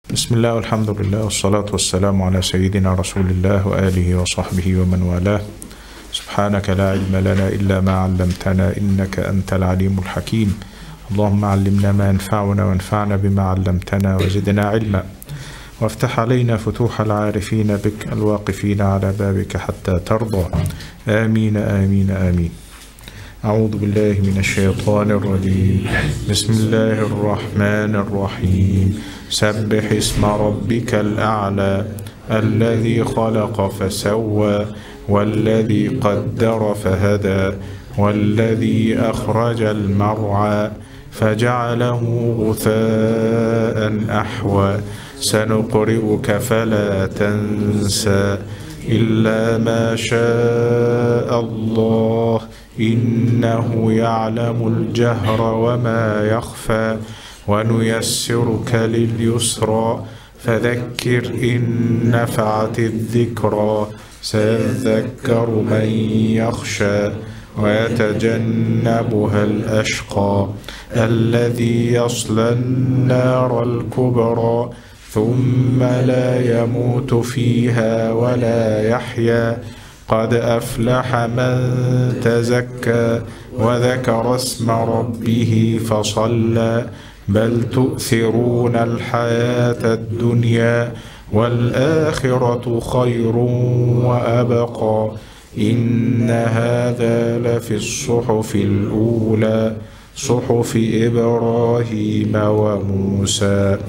بسم الله والحمد لله والصلاة والسلام على سيدنا رسول الله وآله وصحبه ومن والاه. سبحانك لا علم لنا إلا ما علمتنا إنك أنت العليم الحكيم. اللهم علمنا ما ينفعنا وانفعنا بما علمتنا وزدنا علما، وافتح علينا فتوح العارفين بك الواقفين على بابك حتى ترضى. آمين آمين آمين. أعوذ بالله من الشيطان الرجيم. بسم الله الرحمن الرحيم. سبح اسم ربك الأعلى الذي خلق فسوى والذي قدر فهدى والذي أخرج المرعى فجعله غثاء أحوى سنقرئك فلا تنسى إلا ما شاء الله إنه يعلم الجهر وما يخفى ونيسرك لليسرى فذكر إن نفعت الذكرى سيذكر من يخشى ويتجنبها الأشقى الذي يصلى النار الكبرى ثم لا يموت فيها ولا يحيا قد أفلح من تزكى وذكر اسم ربه فصلى بل تؤثرون الحياة الدنيا والآخرة خير وأبقى إن هذا لفي الصحف الأولى صحف إبراهيم وموسى.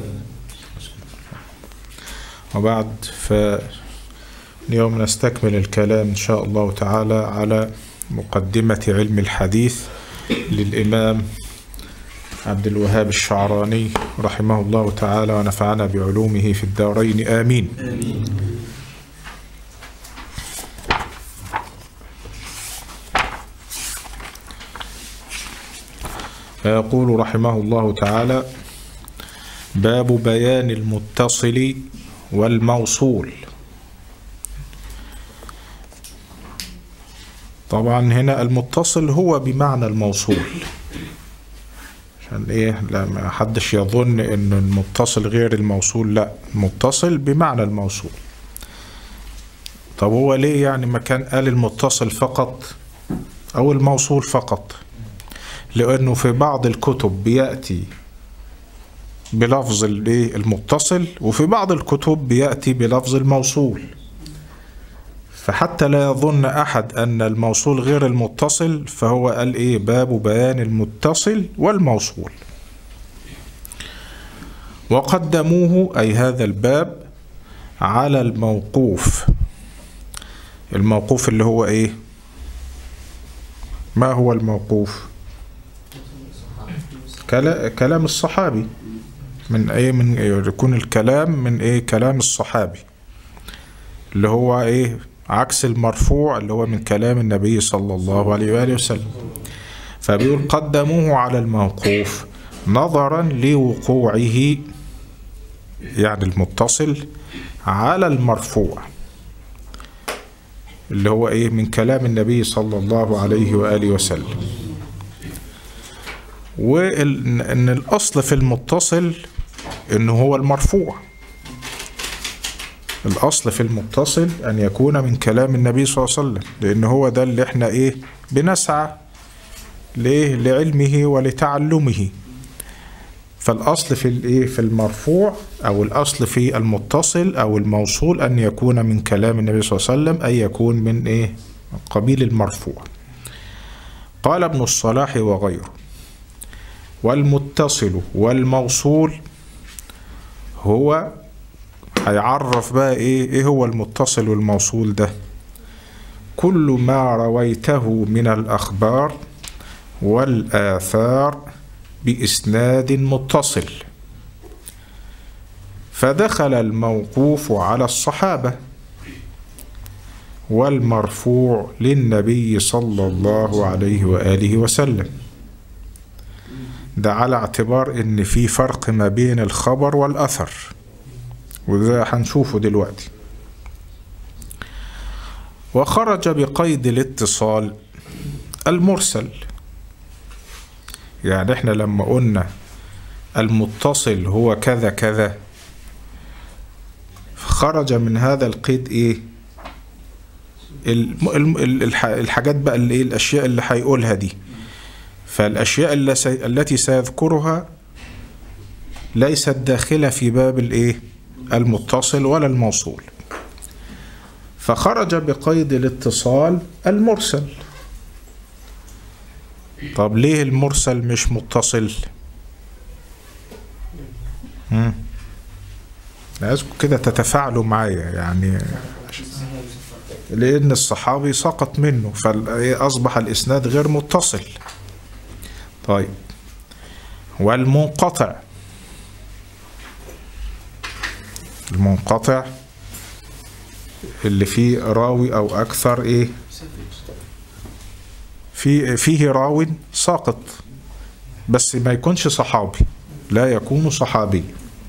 وبعد اليوم نستكمل الكلام إن شاء الله تعالى على مقدمة علم الحديث للإمام عبد الوهاب الشعراني رحمه الله تعالى ونفعنا بعلومه في الدارين آمين. فيقول رحمه الله تعالى: باب بيان المتصل والموصول. طبعا هنا المتصل هو بمعنى الموصول، عشان ايه لا ما حدش يظن ان المتصل غير الموصول، لا، المتصل بمعنى الموصول. طب هو ليه يعني ما كان قال المتصل فقط او الموصول فقط؟ لانه في بعض الكتب بيأتي بلفظ المتصل وفي بعض الكتب بيأتي بلفظ الموصول، فحتى لا يظن أحد أن الموصول غير المتصل فهو قال إيه؟ باب بيان المتصل والموصول. وقدموه أي هذا الباب على الموقوف. الموقوف اللي هو إيه؟ ما هو الموقوف؟ كلام الصحابي. من إيه؟ من يكون الكلام من إيه؟ كلام الصحابي اللي هو إيه؟ عكس المرفوع اللي هو من كلام النبي صلى الله عليه وآله وسلم. فبيقول قدموه على الموقوف نظرا لوقوعه، يعني المتصل، على المرفوع اللي هو ايه؟ من كلام النبي صلى الله عليه وآله وسلم. وان الاصل في المتصل انه هو المرفوع. الأصل في المتصل أن يكون من كلام النبي صلى الله عليه وسلم، لأن هو ده اللي احنا إيه؟ بنسعى لعلمه ولتعلمه. فالأصل في الإيه؟ في المرفوع، أو الأصل في المتصل أو الموصول أن يكون من كلام النبي صلى الله عليه وسلم، أي يكون من إيه؟ قبيل المرفوع. قال ابن الصلاح وغيره: والمتصل والموصول هو، هيعرف بقى ايه هو المتصل والموصول ده: كل ما رويته من الأخبار والآثار بإسناد متصل، فدخل الموقوف على الصحابة والمرفوع للنبي صلى الله عليه وآله وسلم. ده على اعتبار ان في فرق ما بين الخبر والأثر، وده هنشوفه دلوقتي. وخرج بقيد الاتصال المرسل. يعني احنا لما قلنا المتصل هو كذا كذا، خرج من هذا القيد ايه؟ الحاجات بقى اللي ايه، الاشياء اللي هيقولها دي. فالاشياء التي سيذكرها ليست داخلة في باب الايه؟ المتصل ولا الموصول. فخرج بقيد الاتصال المرسل. طب ليه المرسل مش متصل؟ عايزكم كده تتفاعلوا معايا يعني، لأن الصحابي سقط منه فأصبح الإسناد غير متصل. طيب، والمنقطع، المنقطع اللي فيه راوي أو أكثر إيه، فيه راوي ساقط بس ما يكونش صحابي، لا يكون صحابي.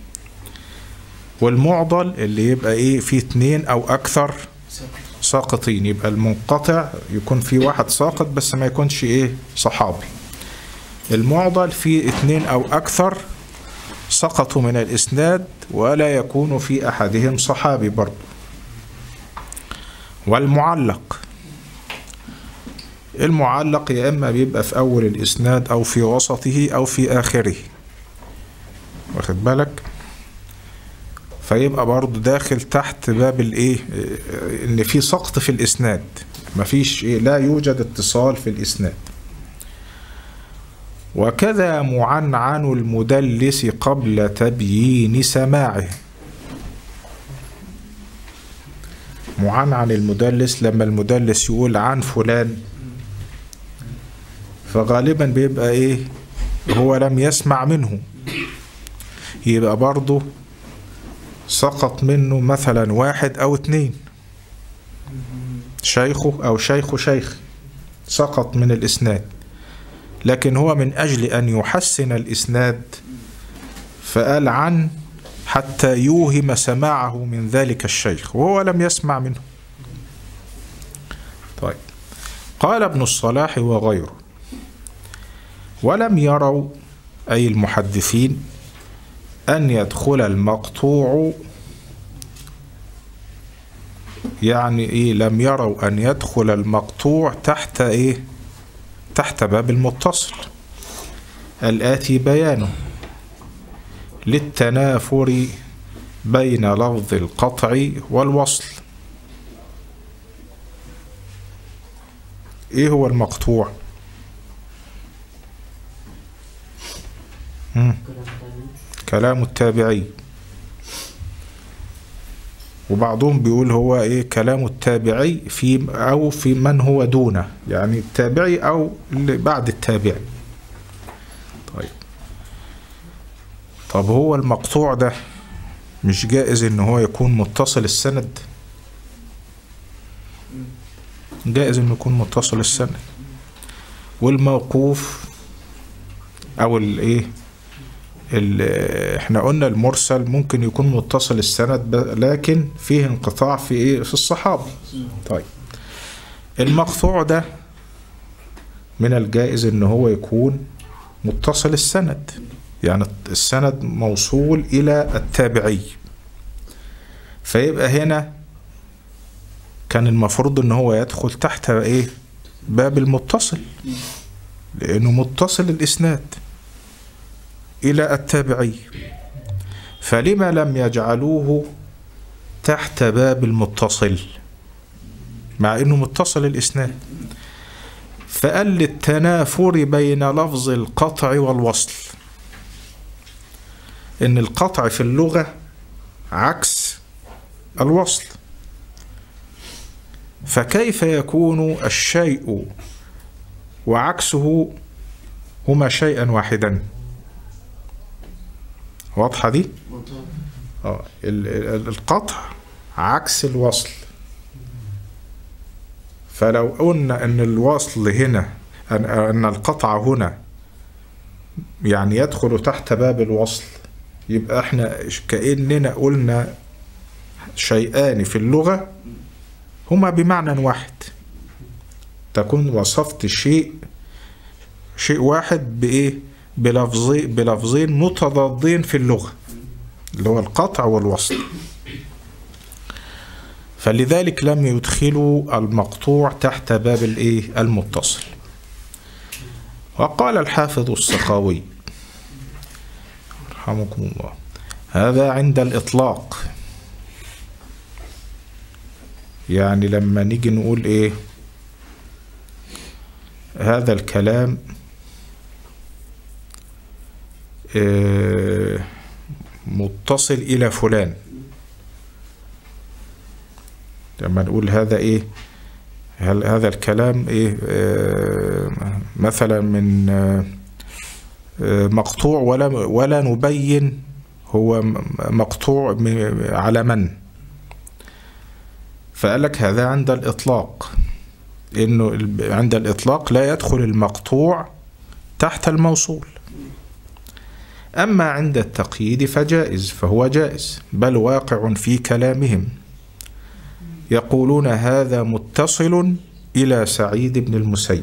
والمعضل اللي يبقى إيه، فيه 2 أو أكثر ساقطين، يبقى المنقطع يكون فيه واحد ساقط بس ما يكونش إيه، صحابي. المعضل فيه 2 أو أكثر سقطوا من الإسناد ولا يكون في أحدهم صحابي برضه. والمعلق، المعلق يا إما بيبقى في أول الإسناد أو في وسطه أو في آخره، واخد بالك؟ فيبقى برضه داخل تحت باب الإيه، إن في سقط في الإسناد، مفيش إيه، لا يوجد اتصال في الإسناد. وكذا معنعن المدلس قبل تبيين سماعه. معنعن المدلس لما المدلس يقول عن فلان فغالبا بيبقى ايه، هو لم يسمع منه، يبقى برضه سقط منه مثلا 1 أو 2، شيخه أو شيخ شيخ سقط من الإسناد، لكن هو من أجل أن يحسن الإسناد فقال عن حتى يوهم سماعه من ذلك الشيخ وهو لم يسمع منه. طيب، قال ابن الصلاح وغيره: ولم يروا أي المحدثين أن يدخل المقطوع، يعني إيه، لم يروا أن يدخل المقطوع تحت إيه، تحت باب المتصل الآتي بيانه للتنافر بين لفظ القطع والوصل. ايه هو المقطوع؟ كلام التابعي، وبعضهم بيقول هو ايه، كلام التابعي في او في من هو دونه، يعني التابعي او اللي بعد التابعي. طب هو المقطوع ده مش جائز ان هو يكون متصل السند؟ جائز انه يكون متصل السند. والموقوف او الايه، احنا قلنا المرسل ممكن يكون متصل السند لكن فيه انقطاع في ايه، في الصحابة. طيب، المقطوع ده من الجائز ان هو يكون متصل السند، يعني السند موصول إلى التابعي، فيبقى هنا كان المفروض ان هو يدخل تحت ايه، باب المتصل، لأنه متصل الإسناد إلى التابعي. فلما لم يجعلوه تحت باب المتصل مع أنه متصل الإسناد؟ فقال للتنافر بين لفظ القطع والوصل، إن القطع في اللغة عكس الوصل، فكيف يكون الشيء وعكسه هما شيئا واحدا؟ واضحة دي؟ القطع عكس الوصل، فلو قلنا ان الوصل هنا، ان القطع هنا يعني يدخل تحت باب الوصل، يبقى احنا كأننا قلنا شيئان في اللغة هما بمعنى واحد، تكون وصفت شيء واحد بإيه، بلفظين متضادين في اللغة، اللي هو القطع والوصل. فلذلك لم يدخلوا المقطوع تحت باب الايه المتصل. وقال الحافظ السخاوي رحمكم الله هذا عند الإطلاق. يعني لما نيجي نقول ايه هذا الكلام متصل إلى فلان، لما نقول هذا ايه هل هذا الكلام ايه مثلا من مقطوع ولا نبين هو مقطوع على من. فقال لك هذا عند الإطلاق، إنه عند الإطلاق لا يدخل المقطوع تحت الموصول. أما عند التقييد فجائز، فهو جائز بل واقع في كلامهم. يقولون هذا متصل إلى سعيد بن المسيب،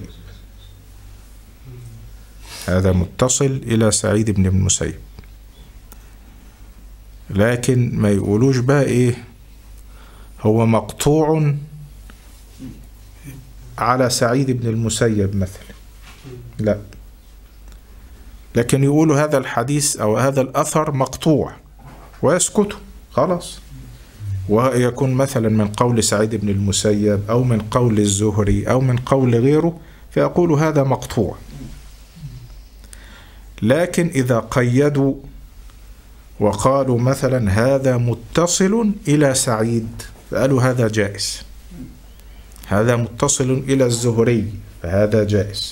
هذا متصل إلى سعيد بن المسيب، لكن ما يقولوش بقى إيه هو مقطوع على سعيد بن المسيب مثلا، لا، لكن يقولوا هذا الحديث أو هذا الأثر مقطوع ويسكتوا خلاص، ويكون مثلا من قول سعيد بن المسيب أو من قول الزهري أو من قول غيره، فيقول هذا مقطوع. لكن إذا قيدوا وقالوا مثلا هذا متصل إلى سعيد، فقالوا هذا جائز. هذا متصل إلى الزهري فهذا جائز،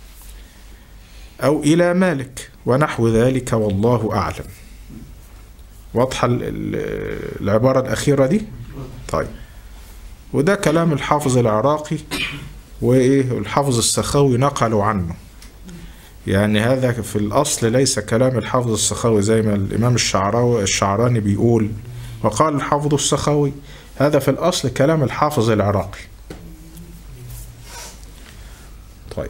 أو إلى مالك ونحو ذلك، والله أعلم. واضحة العبارة الأخيرة دي؟ طيب، وده كلام الحافظ العراقي والحافظ السخاوي نقلوا عنه. يعني هذا في الأصل ليس كلام الحافظ السخاوي زي ما الإمام الشعراني بيقول وقال الحافظ السخاوي، هذا في الأصل كلام الحافظ العراقي. طيب،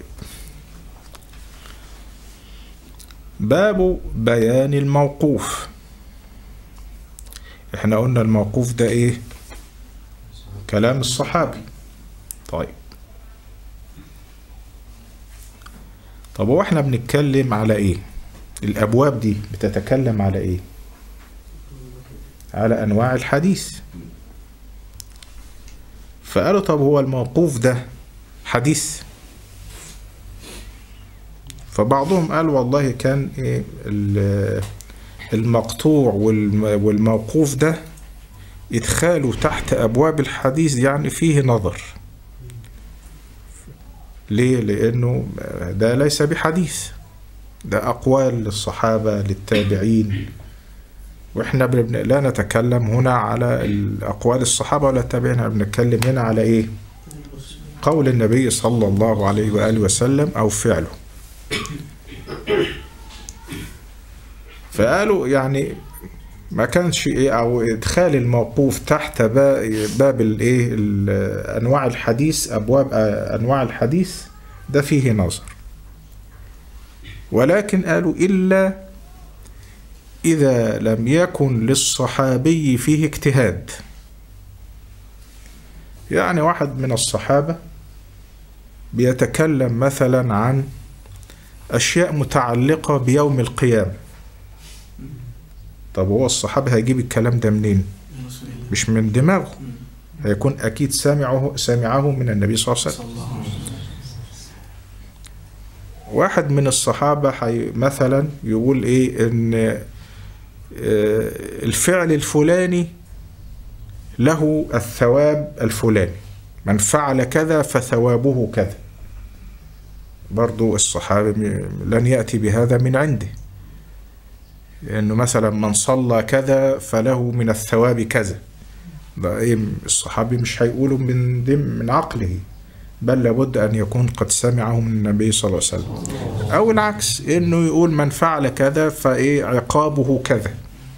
باب بيان الموقوف. احنا قلنا الموقوف ده ايه؟ كلام الصحابي. طيب هو احنا بنتكلم على ايه؟ الابواب دي بتتكلم على ايه؟ على انواع الحديث. فقالوا طب هو الموقوف ده حديث؟ فبعضهم قال والله كان ايه المقطوع والموقوف ده ادخاله تحت ابواب الحديث يعني فيه نظر. ليه؟ لانه ده ليس بحديث، ده اقوال للصحابة للتابعين، واحنا لا نتكلم هنا على الاقوال الصحابة ولا التابعين، بنتكلم هنا على ايه؟ قول النبي صلى الله عليه وآله وسلم او فعله. فقالوا يعني ما كانش ايه، او ادخال الموقوف تحت باب الايه انواع الحديث، ابواب انواع الحديث ده فيه نظر. ولكن قالوا الا اذا لم يكن للصحابي فيه اجتهاد. يعني واحد من الصحابة بيتكلم مثلا عن اشياء متعلقة بيوم القيامة، طب هو الصحابي هيجيب الكلام ده منين؟ مش من دماغه، هيكون أكيد سامعه من النبي صلى الله عليه وسلم. واحد من الصحابة مثلا يقول إيه إن الفعل الفلاني له الثواب الفلاني، من فعل كذا فثوابه كذا. برضو الصحابي لن يأتي بهذا من عنده، انه مثلا من صلى كذا فله من الثواب كذا. ده ايه؟ الصحابي مش هيقوله من عقله، بل لابد ان يكون قد سمعه من النبي صلى الله عليه وسلم. او العكس، انه يقول من فعل كذا فايه عقابه كذا.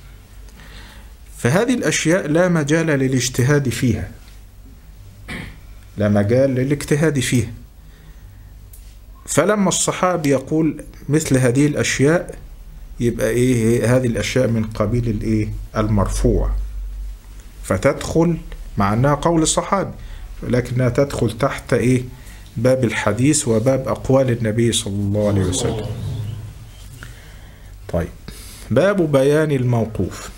فهذه الاشياء لا مجال للاجتهاد فيها، لا مجال للاجتهاد فيها. فلما الصحابي يقول مثل هذه الاشياء يبقى ايه؟ هذه الاشياء من قبيل الايه؟ المرفوع، فتدخل مع أنها قول الصحابي، ولكنها تدخل تحت إيه؟ باب الحديث وباب أقوال النبي صلى الله عليه وسلم. طيب، باب بيان الموقوف.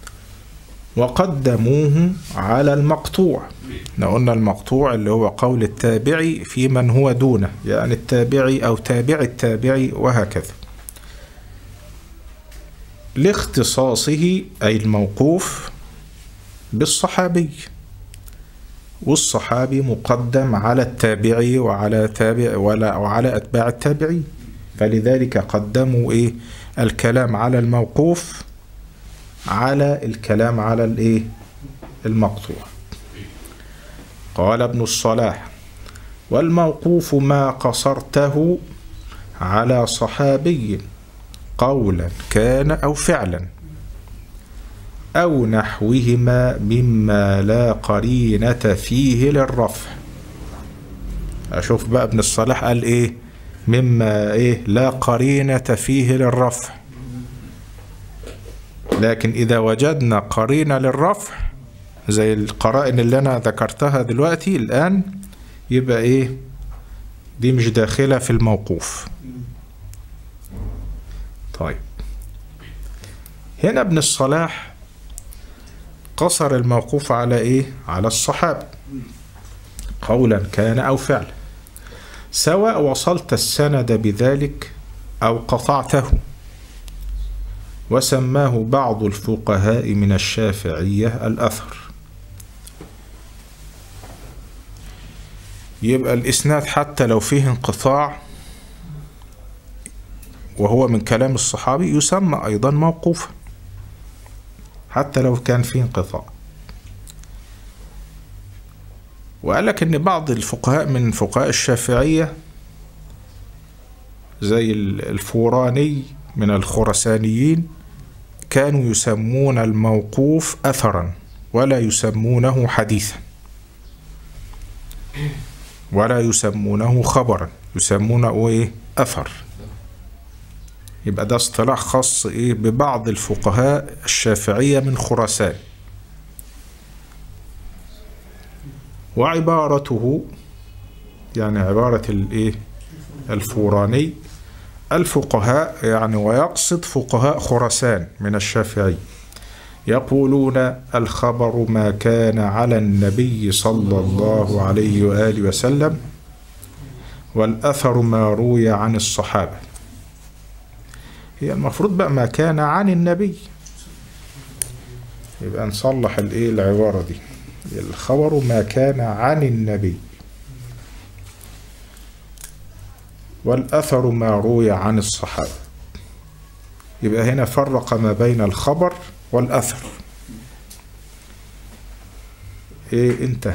وقدموه على المقطوع. قلنا المقطوع اللي هو قول التابعي في من هو دونه، يعني التابعي أو تابع التابعي وهكذا، لاختصاصه أي الموقوف بالصحابي، والصحابي مقدم على التابعي وعلى تابع وعلى أتباع التابعي، فلذلك قدموا إيه؟ الكلام على الموقوف على الكلام على الإيه؟ المقطوع. قال ابن الصلاح: والموقوف ما قصرته على صحابي قولا كان أو فعلا أو نحوهما مما لا قرينة فيه للرفع. أشوف بقى ابن الصلاح قال إيه؟ مما إيه؟ لا قرينة فيه للرفع. لكن إذا وجدنا قرينة للرفع زي القرائن اللي أنا ذكرتها دلوقتي الآن، يبقى إيه؟ دي مش داخلة في الموقوف. طيب، هنا ابن الصلاح قصر الموقوف على إيه؟ على الصحابة قولا كان أو فعلا، سواء وصلت السند بذلك أو قطعته، وسماه بعض الفقهاء من الشافعية الأثر. يبقى الإسناد حتى لو فيه انقطاع وهو من كلام الصحابي يسمى أيضا موقوفا حتى لو كان فيه انقطاع. وقال لك إن بعض الفقهاء من فقهاء الشافعية زي الفوراني من الخرسانيين كانوا يسمون الموقوف أثرا ولا يسمونه حديثا ولا يسمونه خبرا، يسمونه إيه؟ أثر. يبقى ده اصطلاح خاص إيه؟ ببعض الفقهاء الشافعية من خراسان. وعبارته يعني عبارة الإيه؟ الفوراني الفقهاء يعني، ويقصد فقهاء خراسان من الشافعي، يقولون الخبر ما كان على النبي صلى الله عليه وآله وسلم، والأثر ما روي عن الصحابة. هي المفروض بقى ما كان عن النبي، يبقى نصلح الايه العبارة دي، الخبر ما كان عن النبي، والأثر ما روي عن الصحابة. يبقى هنا فرق ما بين الخبر والأثر. ايه انتهى.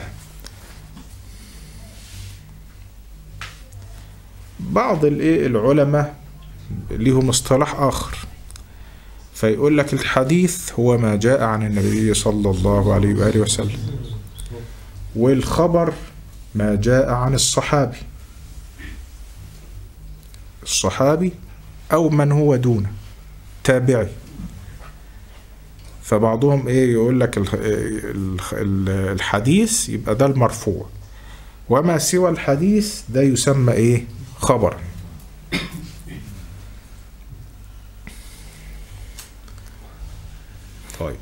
بعض العلماء ليهم اصطلاح آخر، فيقول لك الحديث هو ما جاء عن النبي صلى الله عليه وآله وسلم، والخبر ما جاء عن الصحابي أو من هو دونه تابعي. فبعضهم ايه يقول لك الحديث يبقى ده المرفوع، وما سوى الحديث ده يسمى ايه؟ خبرا. طيب،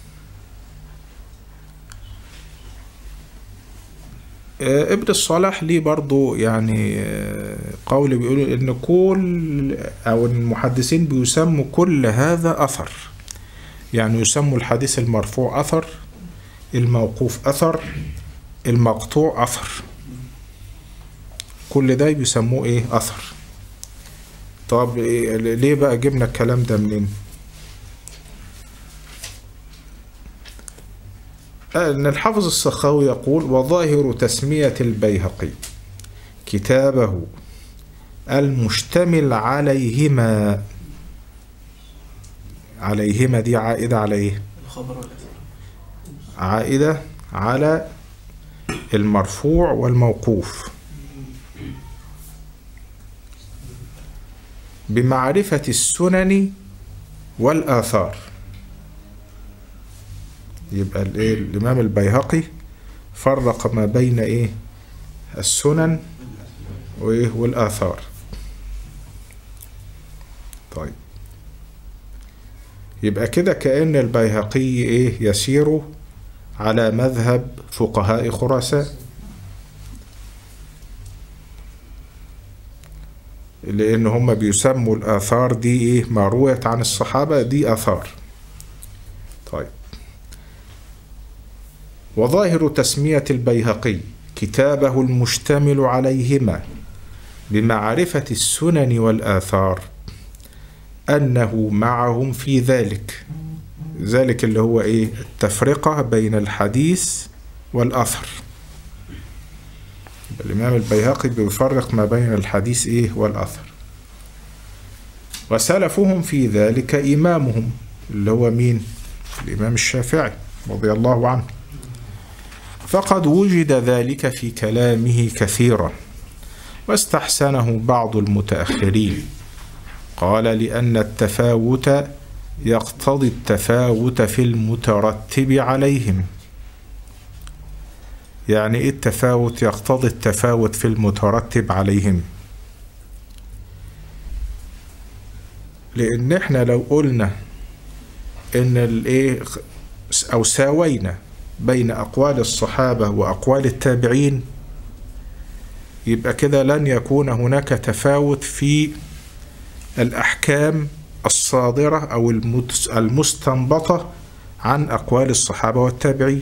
ابن الصلاح ليه برضو يعني قول بيقولوا ان كل او المحدثين بيسموا كل هذا اثر، يعني يسموا الحديث المرفوع اثر، الموقوف اثر، المقطوع اثر، كل ده بيسموه ايه؟ اثر. طب ليه بقى جبنا الكلام ده منين؟ أن الحافظ السخاوي يقول: وظاهر تسمية البيهقي كتابه المشتمل عليهما دي عائدة على ايه؟ عائدة على المرفوع والموقوف، بمعرفة السنن والآثار. يبقى الإمام البيهقي فرق ما بين السنن والآثار. طيب، يبقى كده كأن البيهقي يسير على مذهب فقهاء خراسان، لأن هم بيسموا الآثار دي ما رويت عن الصحابة دي آثار. طيب، وظاهر تسمية البيهقي كتابه المشتمل عليهما بمعرفة السنن والآثار أنه معهم في ذلك اللي هو التفرقة بين الحديث والأثر. الإمام البيهقي بيفرق ما بين الحديث والأثر. وسلفهم في ذلك إمامهم اللي هو مين؟ الإمام الشافعي رضي الله عنه. فقد وجد ذلك في كلامه كثيرا، واستحسنه بعض المتأخرين. قال: لأن التفاوت يقتضي التفاوت في المترتب عليهم. يعني إيه التفاوت؟ يقتضي التفاوت في المترتب عليهم. لأن احنا لو قلنا إن أو ساوينا بين أقوال الصحابة وأقوال التابعين، يبقى كده لن يكون هناك تفاوت في الأحكام الصادرة أو المستنبطة عن أقوال الصحابة والتابعين.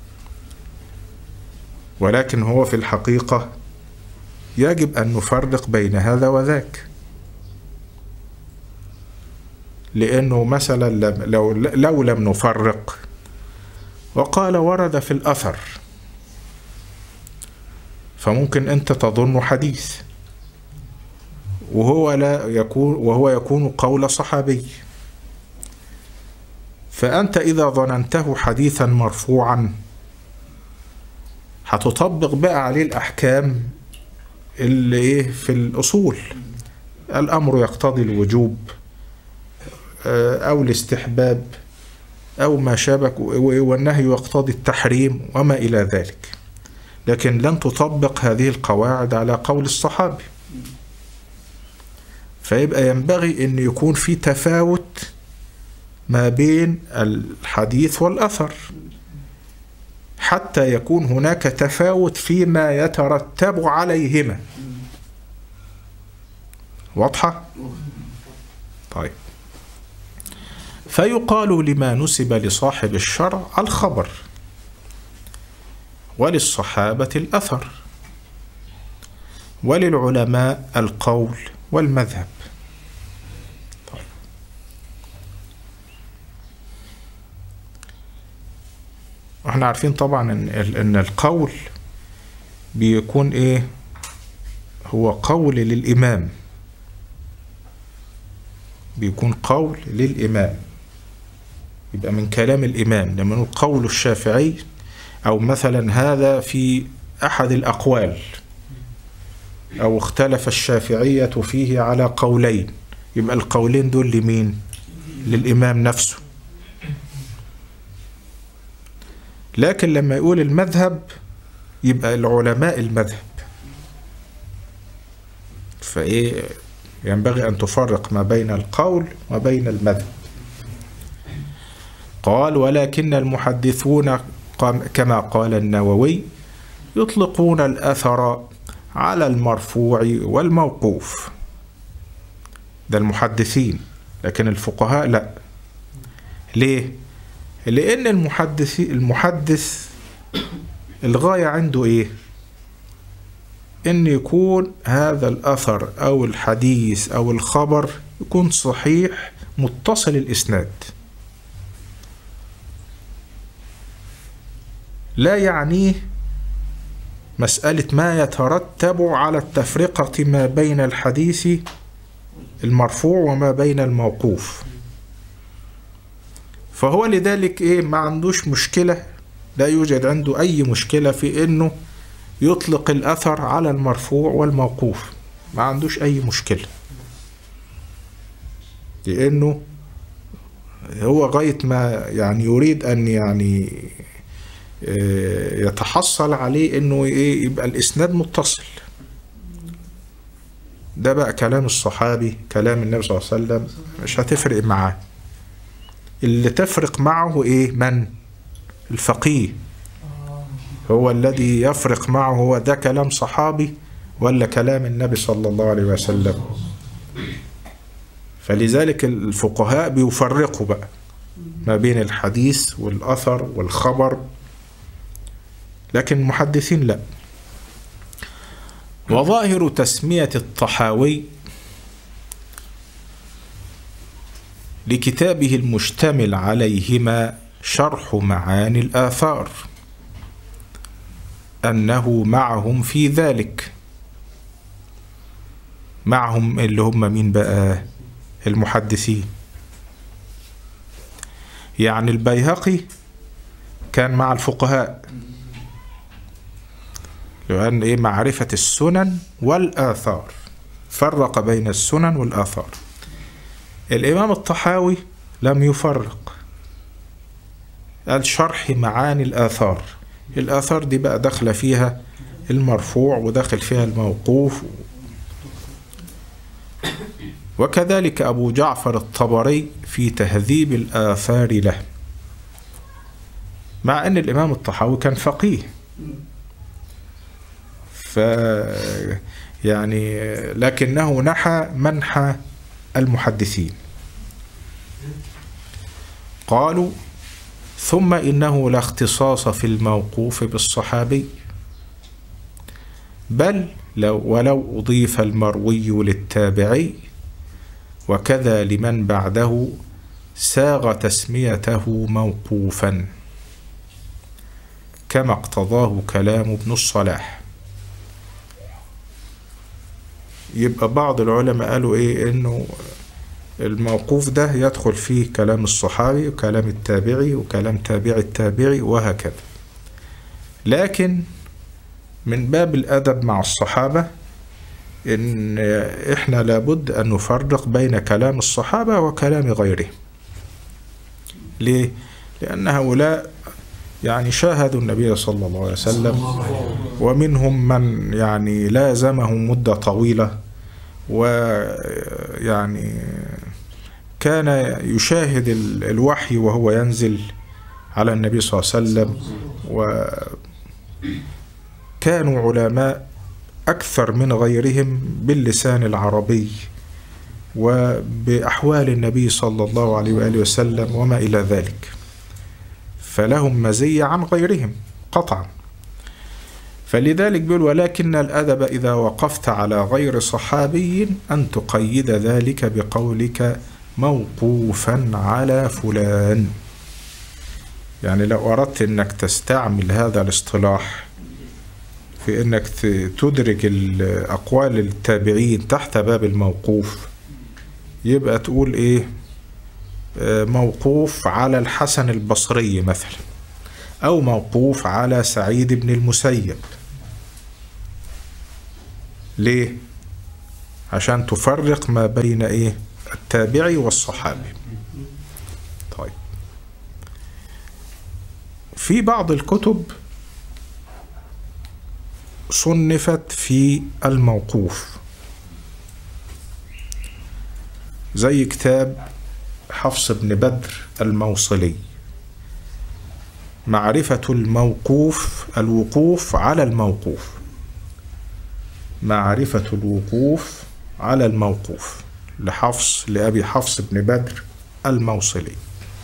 ولكن هو في الحقيقة يجب أن نفرق بين هذا وذاك، لأنه مثلا لو لم نفرق وقال ورد في الأثر، فممكن أنت تظن حديث وهو يكون قول صحابي، فأنت إذا ظننته حديثا مرفوعا هتطبق بقى عليه الأحكام اللي في الأصول، الأمر يقتضي الوجوب أو الاستحباب أو ما شابك، والنهي يقتضي التحريم وما إلى ذلك. لكن لن تطبق هذه القواعد على قول الصحابي. فيبقى ينبغي أن يكون في تفاوت ما بين الحديث والأثر، حتى يكون هناك تفاوت فيما يترتب عليهما. واضحة؟ طيب، فيقال لما نسب لصاحب الشرع الخبر، وللصحابة الأثر، وللعلماء القول والمذهب. طيب، احنا عارفين طبعا ان القول بيكون هو قول للإمام، بيكون قول للإمام، يبقى من كلام الإمام. لما نقول قول الشافعي أو مثلا هذا في أحد الأقوال، أو اختلف الشافعية فيه على قولين، يبقى القولين دول لمين؟ للإمام نفسه. لكن لما يقول المذهب يبقى العلماء المذهب. ينبغي أن تفرق ما بين القول وبين المذهب. قال: ولكن المحدثون كما قال النووي يطلقون الأثر على المرفوع والموقوف. ده المحدثين، لكن الفقهاء لا. ليه؟ لأن المحدث الغاية عنده إن يكون هذا الأثر أو الحديث أو الخبر يكون صحيح متصل الإسناد، لا يعنيه مسألة ما يترتب على التفرقة ما بين الحديث المرفوع وما بين الموقوف. فهو لذلك ما عندوش مشكلة، لا يوجد عنده أي مشكلة في إنه يطلق الأثر على المرفوع والموقوف، ما عندوش أي مشكلة، لأنه هو غاية ما يعني يريد أن يعني يتحصل عليه إنه إيه يبقى الإسناد متصل. ده بقى كلام الصحابي، كلام النبي صلى الله عليه وسلم، مش هتفرق معاه. اللي تفرق معه إيه؟ من؟ الفقيه هو الذي يفرق معه، هو ده كلام صحابي ولا كلام النبي صلى الله عليه وسلم. فلذلك الفقهاء بيفرقوا بقى ما بين الحديث والأثر والخبر، لكن المحدثين لا. وظاهر تسمية الطحاوي لكتابه المشتمل عليهما شرح معاني الآثار أنه معهم في ذلك. معهم اللي هم مين بقى؟ المحدثين. يعني البيهقي كان مع الفقهاء، لأن إيه؟ معرفة السنن والآثار، فرق بين السنن والآثار. الإمام الطحاوي لم يفرق، قال شرح معاني الآثار. الآثار دي بقى دخل فيها المرفوع ودخل فيها الموقوف. وكذلك أبو جعفر الطبري في تهذيب الآثار له، مع أن الإمام الطحاوي كان فقيه، يعني لكنه نحى منحى المحدثين. قالوا ثم إنه لا اختصاص في الموقوف بالصحابي، بل ولو أضيف المروي للتابعي وكذا لمن بعده ساغ تسميته موقوفا كما اقتضاه كلام ابن الصلاح. يبقى بعض العلماء قالوا ايه؟ انه الموقوف ده يدخل فيه كلام الصحابي وكلام التابعي وكلام تابع التابعي وهكذا، لكن من باب الأدب مع الصحابة إن إحنا لابد أن نفرق بين كلام الصحابة وكلام غيرهم. ليه؟ لأن هؤلاء يعني شاهدوا النبي صلى الله عليه وسلم، ومنهم من يعني لازمه مدة طويلة، ويعني كان يشاهد الوحي وهو ينزل على النبي صلى الله عليه وسلم، وكانوا علماء أكثر من غيرهم باللسان العربي وبأحوال النبي صلى الله عليه وآله وسلم وما إلى ذلك، فلهم مزية عن غيرهم قطعا. فلذلك بيقول ولكن الأدب إذا وقفت على غير صحابي أن تقيد ذلك بقولك موقوفا على فلان. يعني لو أردت أنك تستعمل هذا الاصطلاح في أنك تدرك أقوال التابعين تحت باب الموقوف، يبقى تقول إيه؟ موقوف على الحسن البصري مثلا، أو موقوف على سعيد بن المسيب. ليه؟ عشان تفرق ما بين إيه؟ التابعي والصحابي. طيب، في بعض الكتب صنفت في الموقوف، زي كتاب حفص بن بدر الموصلي، معرفة الموقوف، الوقوف على الموقوف، معرفة الوقوف على الموقوف لأبي حفص بن بدر الموصلي.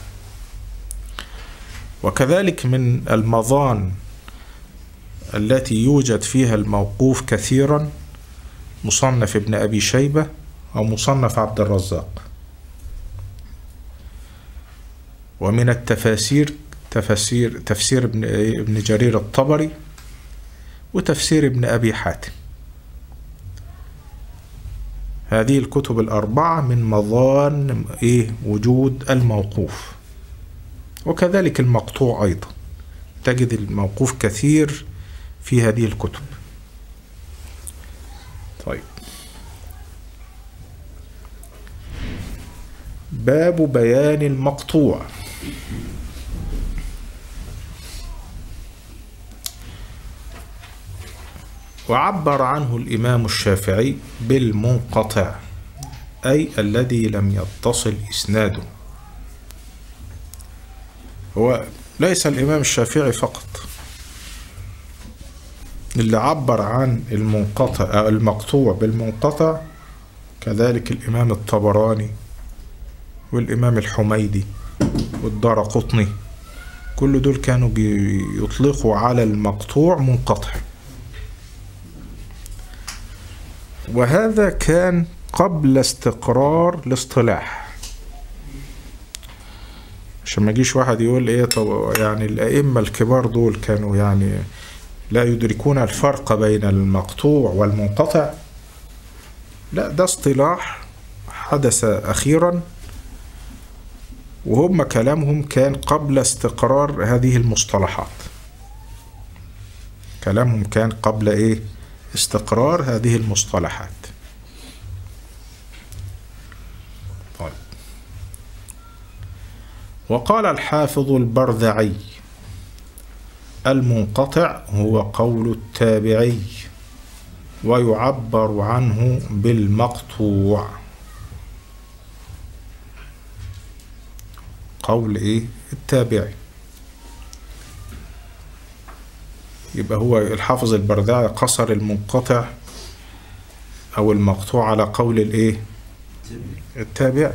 وكذلك من المظان التي يوجد فيها الموقوف كثيرا مصنف ابن أبي شيبة أو مصنف عبد الرزاق. ومن التفاسير تفسير ابن جرير الطبري وتفسير ابن أبي حاتم. هذه الكتب الأربعة من مظان وجود الموقوف. وكذلك المقطوع أيضا تجد الموقوف كثير في هذه الكتب. طيب، باب بيان المقطوع. وعبر عنه الإمام الشافعي بالمنقطع، أي الذي لم يتصل إسناده. هو ليس الإمام الشافعي فقط اللي عبر عن المنقطع أو المقطوع بالمنقطع، كذلك الإمام الطبراني والإمام الحميدي والدارقطني، كل دول كانوا بيطلقوا على المقطوع منقطع. وهذا كان قبل استقرار الاصطلاح، عشان ما يجيش واحد يقول ايه طب يعني الأئمة الكبار دول كانوا يعني لا يدركون الفرق بين المقطوع والمنقطع. لا، ده اصطلاح حدث أخيرا، وهم كلامهم كان قبل استقرار هذه المصطلحات. كلامهم كان قبل ايه؟ استقرار هذه المصطلحات. طيب. وقال الحافظ البرذعي: المنقطع هو قول التابعي، ويعبر عنه بالمقطوع. قول ايه؟ التابعي. يبقى هو الحافظ البرذعي قصر المنقطع او المقطوع على قول الايه؟ التابعي.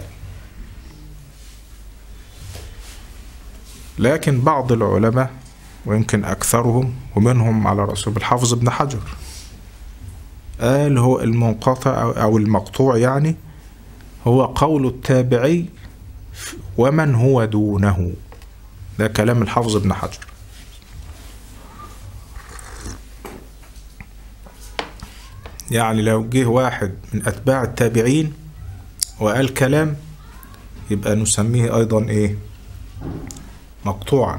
لكن بعض العلماء ويمكن اكثرهم ومنهم على رأسهم الحافظ ابن حجر قال هو المنقطع او المقطوع يعني هو قول التابعي ومن هو دونه. ده كلام الحافظ ابن حجر. يعني لو جه واحد من أتباع التابعين وقال كلام يبقى نسميه أيضا إيه؟ مقطوعا.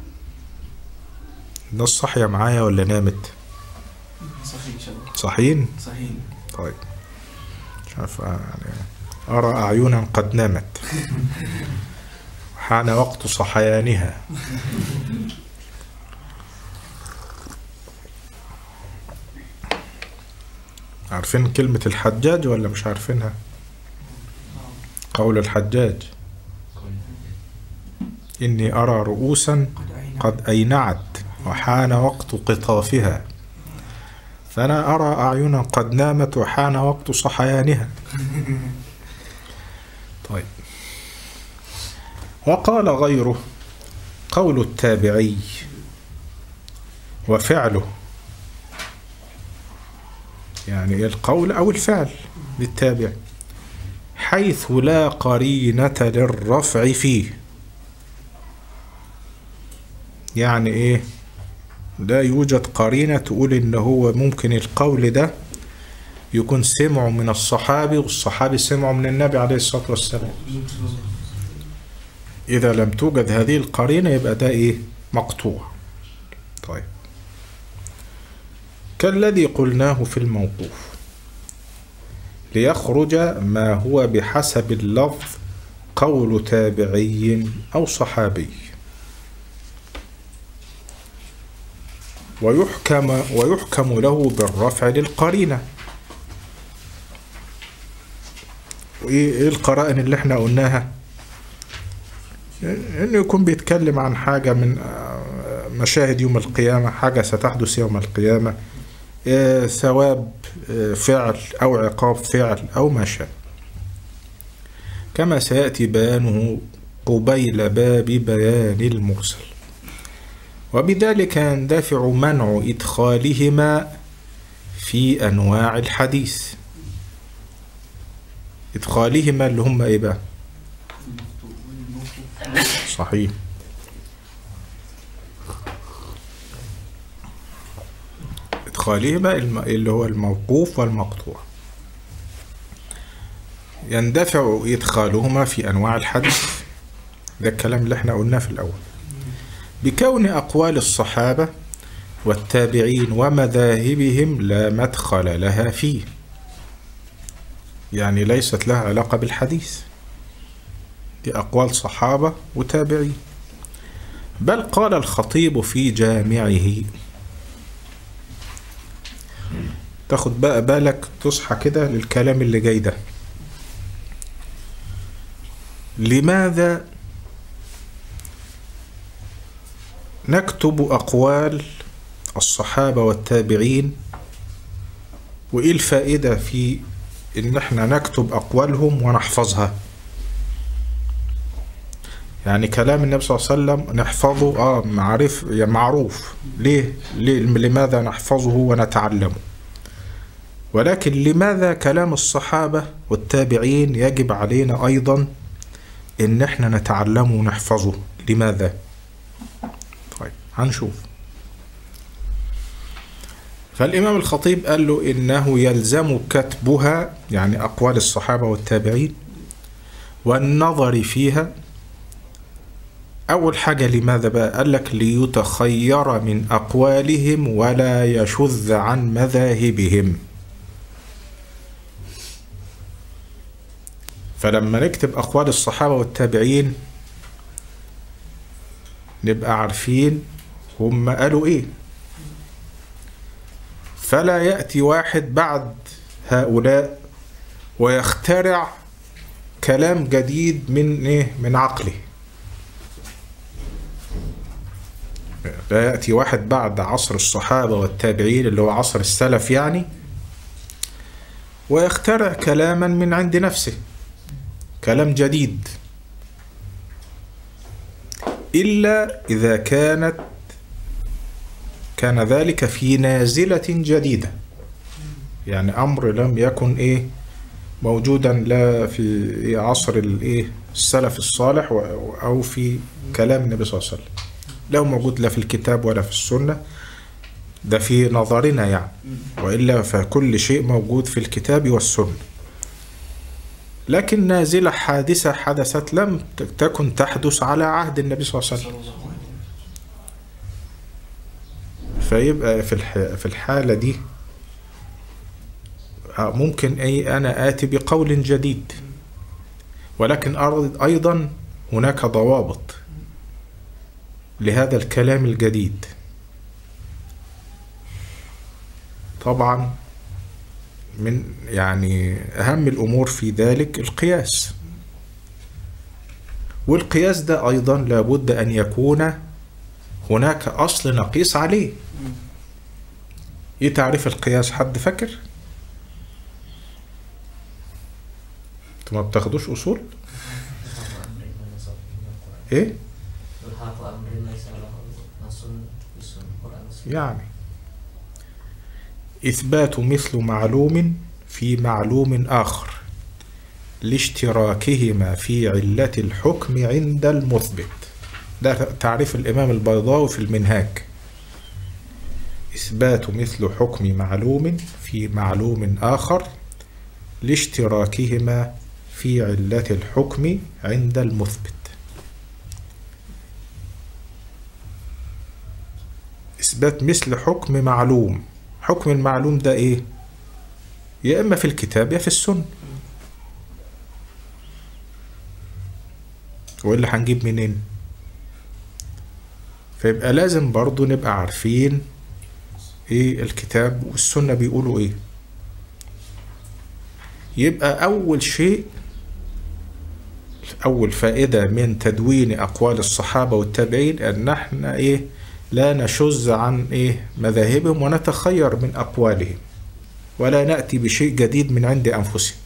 ده الصح يا معايا ولا نامت؟ صحيح إن شاء الله. صحيين؟ صحيح. طيب، مش عارف يعني أرى أعينا قد نامت حان وقت صحيانها. عارفين كلمة الحجاج ولا مش عارفينها؟ قول الحجاج: إني أرى رؤوسا قد أينعت وحان وقت قطافها، فأنا أرى أعينا قد نامت وحان وقت صحيانها. طيب. وقال غيره: قول التابعي وفعله، يعني القول أو الفعل للتابع، حيث لا قرينة للرفع فيه. يعني إيه؟ لا يوجد قرينة تقول إن هو ممكن القول ده يكون سمعه من الصحابي والصحابي سمعه من النبي عليه الصلاة والسلام. إذا لم توجد هذه القرينة يبقى ده إيه؟ مقطوع. طيب. كالذي قلناه في الموقوف: ليخرج ما هو بحسب اللفظ قول تابعي أو صحابي، ويحكم له بالرفع للقرينة. وإيه القرائن اللي احنا قلناها؟ إنه يكون بيتكلم عن حاجة من مشاهد يوم القيامة، حاجة ستحدث يوم القيامة، ثواب فعل أو عقاب فعل أو ما شاء، كما سيأتي بيانه قبيل باب بيان المرسل. وبذلك يندفع منع إدخالهما في أنواع الحديث. إدخالهما اللي هم إيه بقى؟ صحيح. إدخالهما اللي هو الموقوف والمقطوع، يندفع إدخالهما في أنواع الحديث. ده الكلام اللي احنا قلناه في الأول، بكون أقوال الصحابة والتابعين ومذاهبهم لا مدخل لها فيه، يعني ليست لها علاقة بالحديث. دي أقوال صحابة وتابعين. بل قال الخطيب في جامعه، تاخد بقى بالك تصحى كده للكلام اللي جاي ده. لماذا نكتب أقوال الصحابة والتابعين، وإيه الفائدة في إن احنا نكتب أقوالهم ونحفظها؟ يعني كلام النبي صلى الله عليه وسلم نحفظه معروف. ليه؟ لماذا نحفظه ونتعلمه؟ ولكن لماذا كلام الصحابة والتابعين يجب علينا أيضا إن احنا نتعلمه ونحفظه؟ لماذا؟ طيب هنشوف. فالإمام الخطيب قال له إنه يلزم كتبها، يعني أقوال الصحابة والتابعين، والنظر فيها. أول حاجة لماذا بقى؟ قال لك ليتخير من أقوالهم ولا يشذ عن مذاهبهم. فلما نكتب أقوال الصحابة والتابعين نبقى عارفين هم قالوا إيه، فلا يأتي واحد بعد هؤلاء ويخترع كلام جديد من عقله. لا يأتي واحد بعد عصر الصحابة والتابعين اللي هو عصر السلف يعني، ويخترع كلاما من عند نفسه، كلام جديد، إلا إذا كان ذلك في نازلة جديدة، يعني أمر لم يكن موجودا لا في عصر السلف الصالح أو في كلام النبي صلى الله عليه وسلم، لا موجود لا في الكتاب ولا في السنة، ده في نظرنا يعني، وإلا فكل شيء موجود في الكتاب والسنة. لكن نازلة حادثة حدثت لم تكن تحدث على عهد النبي صلى الله عليه وسلم، فيبقى في الحالة دي ممكن أنا آتي بقول جديد، ولكن أيضا هناك ضوابط لهذا الكلام الجديد. طبعا من أهم الأمور في ذلك القياس، والقياس ده أيضا لابد أن يكون هناك أصل نقيس عليه. إيه تعريف القياس؟ حد فاكر؟ انتوا ما بتاخدوش أصول؟ إيه؟ يعني إثبات مثل معلوم في معلوم آخر لاشتراكهما في علة الحكم عند المثبت. ده تعريف الإمام البيضاوي في المنهاج. إثبات مثل حكم معلوم في معلوم آخر لاشتراكهما في علة الحكم عند المثبت. إثبات مثل حكم معلوم. حكم المعلوم ده إيه؟ يا إما في الكتاب يا في السنة، وإلا هنجيب منين؟ فيبقى لازم برضو نبقى عارفين إيه الكتاب والسنة بيقولوا إيه. يبقى أول شيء، أول فائدة من تدوين أقوال الصحابة والتابعين أن احنا لا نشذ عن مذاهبهم ونتخير من أقوالهم، ولا نأتي بشيء جديد من عند أنفسهم.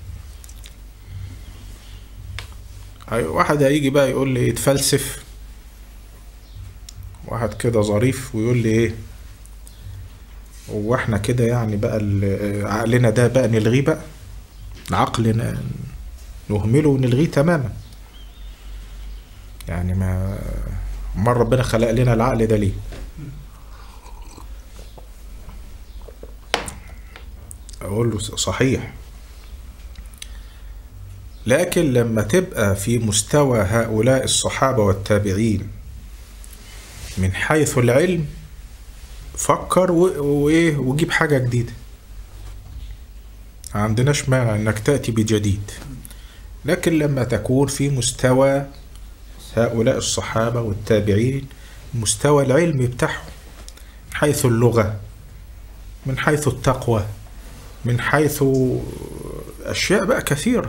واحد هيجي بقى يقول لي يتفلسف، واحد كده ظريف ويقول لي واحنا كده يعني بقى عقلنا ده بقى نلغيه، بقى العقل نهمله ونلغيه تماما. يعني ما ربنا خلق لنا العقل ده ليه؟ اقول له صحيح، لكن لما تبقى في مستوى هؤلاء الصحابة والتابعين من حيث العلم، فكر وجيب حاجة جديدة. ما عندناش مانع انك تأتي بجديد، لكن لما تكون في مستوى هؤلاء الصحابة والتابعين، المستوى العلمي بتاعهم من حيث اللغة، من حيث التقوى، من حيث أشياء بقى كثيرة،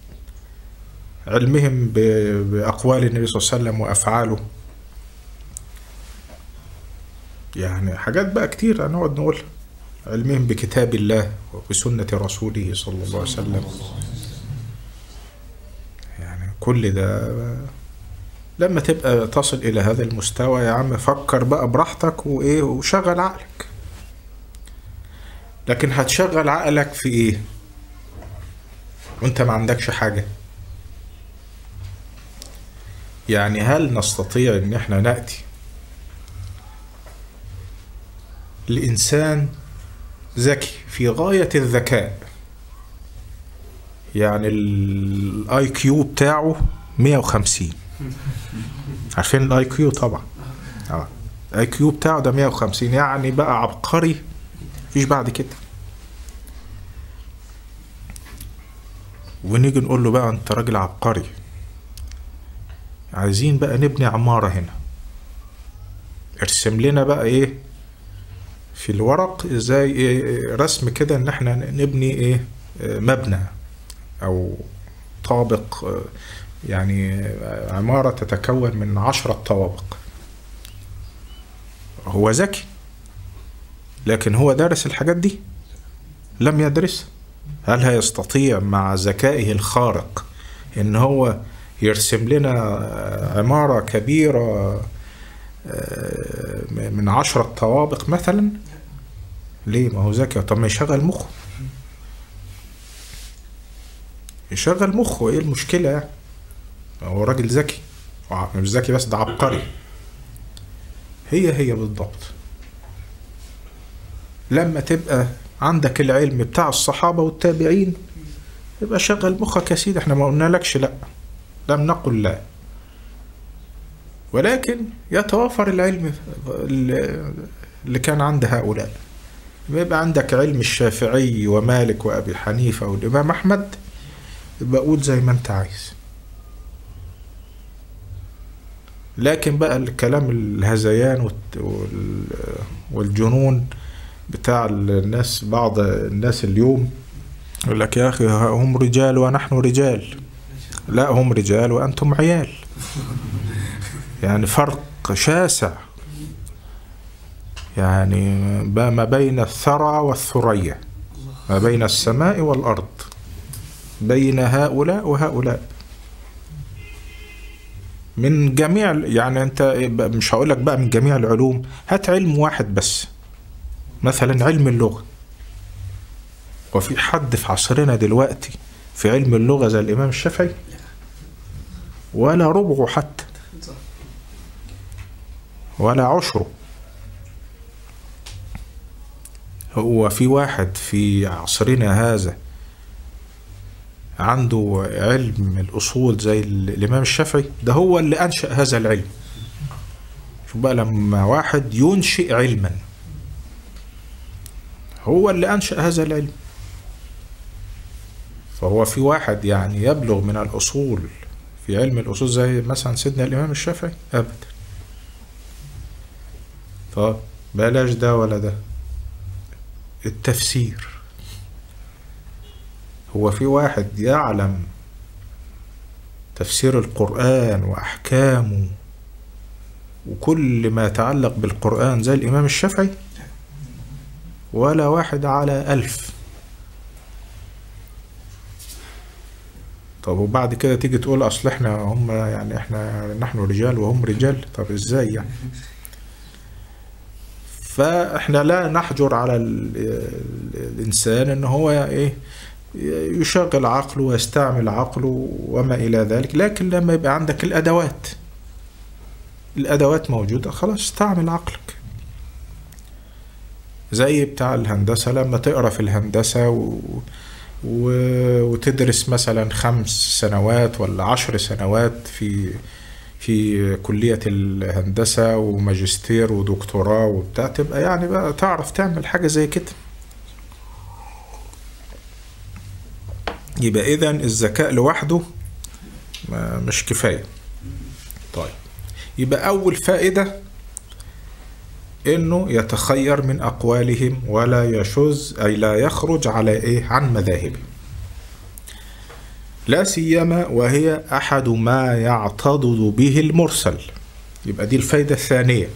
علمهم بأقوال النبي صلى الله عليه وسلم وأفعاله، يعني حاجات بقى كتير هنقعد نقولها، علمهم بكتاب الله وبسنة رسوله صلى الله عليه وسلم. يعني كل ده لما تبقى تصل إلى هذا المستوى يا عم فكر بقى براحتك وإيه وشغل عقلك. لكن هتشغل عقلك في إيه وأنت ما عندكش حاجة؟ يعني هل نستطيع إن احنا نأتي الإنسان ذكي في غاية الذكاء، يعني الاي كيو بتاعه 150، عارفين الاي كيو طبعا، الاي كيو بتاعه ده 150، يعني بقى عبقري مفيش بعد كده. ونيجي نقول له بقى انت راجل عبقري، عايزين بقى نبني عمارة هنا، ارسم لنا بقى ايه في الورق ازاي إيه رسم كده ان احنا نبني ايه مبنى او طابق، يعني عمارة تتكون من 10 طوابق. هو ذكي، لكن هو دارس الحاجات دي؟ لم يدرسها. هل هيستطيع مع ذكائه الخارق ان هو يرسم لنا عمارة كبيرة من 10 طوابق مثلا؟ ليه؟ ما هو ذكي. طب ما يشغل مخه، يشغل مخه، ايه المشكلة يعني؟ هو راجل ذكي، مش ذكي بس، ده عبقري. هي بالضبط. لما تبقى عندك العلم بتاع الصحابة والتابعين يبقى شغل مخك يا سيدي، احنا ما قلنا لكش لا، لم نقل لا، ولكن يتوافر العلم اللي كان عند هؤلاء. يبقى عندك علم الشافعي ومالك وأبي حنيفة والإمام أحمد، يبقى قول زي ما انت عايز. لكن بقى الكلام الهذيان والجنون بتاع الناس، بعض الناس اليوم يقول لك يا أخي هم رجال ونحن رجال. لا، هم رجال وأنتم عيال، يعني فرق شاسع، يعني ما بين الثرى والثريا، ما بين السماء والأرض، بين هؤلاء وهؤلاء من جميع، يعني انت مش هقولك بقى من جميع العلوم، هات علم واحد بس، مثلا علم اللغة. وفي حد في عصرنا دلوقتي في علم اللغة زي الإمام الشافعي؟ ولا ربعه حتى، ولا عشره. هو في واحد في عصرنا هذا عنده علم الأصول زي الإمام الشافعي؟ ده هو اللي أنشأ هذا العلم. شوف بقى لما واحد ينشئ علما، هو اللي أنشأ هذا العلم. فهو في واحد يعني يبلغ من الأصول في علم الأصول زي مثلا سيدنا الإمام الشافعي؟ أبدا. طب بلاش ده ولا ده. التفسير، هو في واحد يعلم تفسير القرآن وأحكامه وكل ما يتعلق بالقرآن زي الإمام الشافعي؟ ولا واحد على 1000. طب وبعد كده تيجي تقول أصل احنا هم، يعني احنا نحن رجال وهم رجال؟ طب ازاي يعني؟ فاحنا لا نحجر على الإنسان ان هو ايه يشغل عقله ويستعمل عقله وما إلى ذلك، لكن لما يبقى عندك الأدوات موجودة، خلاص استعمل عقلك. زي بتاع الهندسة، لما تقرأ في الهندسة وتدرس مثلا 5 سنوات ولا 10 سنوات في كلية الهندسة وماجستير ودكتوراه وبتاع، تبقى يعني بقى تعرف تعمل حاجة زي كده. يبقى إذن الذكاء لوحده مش كفاية. طيب، يبقى أول فائدة إنه يتخير من أقوالهم ولا يشذ، أي لا يخرج على إيه عن مذاهبه، لا سيما وهي أحد ما يعتضد به المرسل. يبقى دي الفائدة الثانية.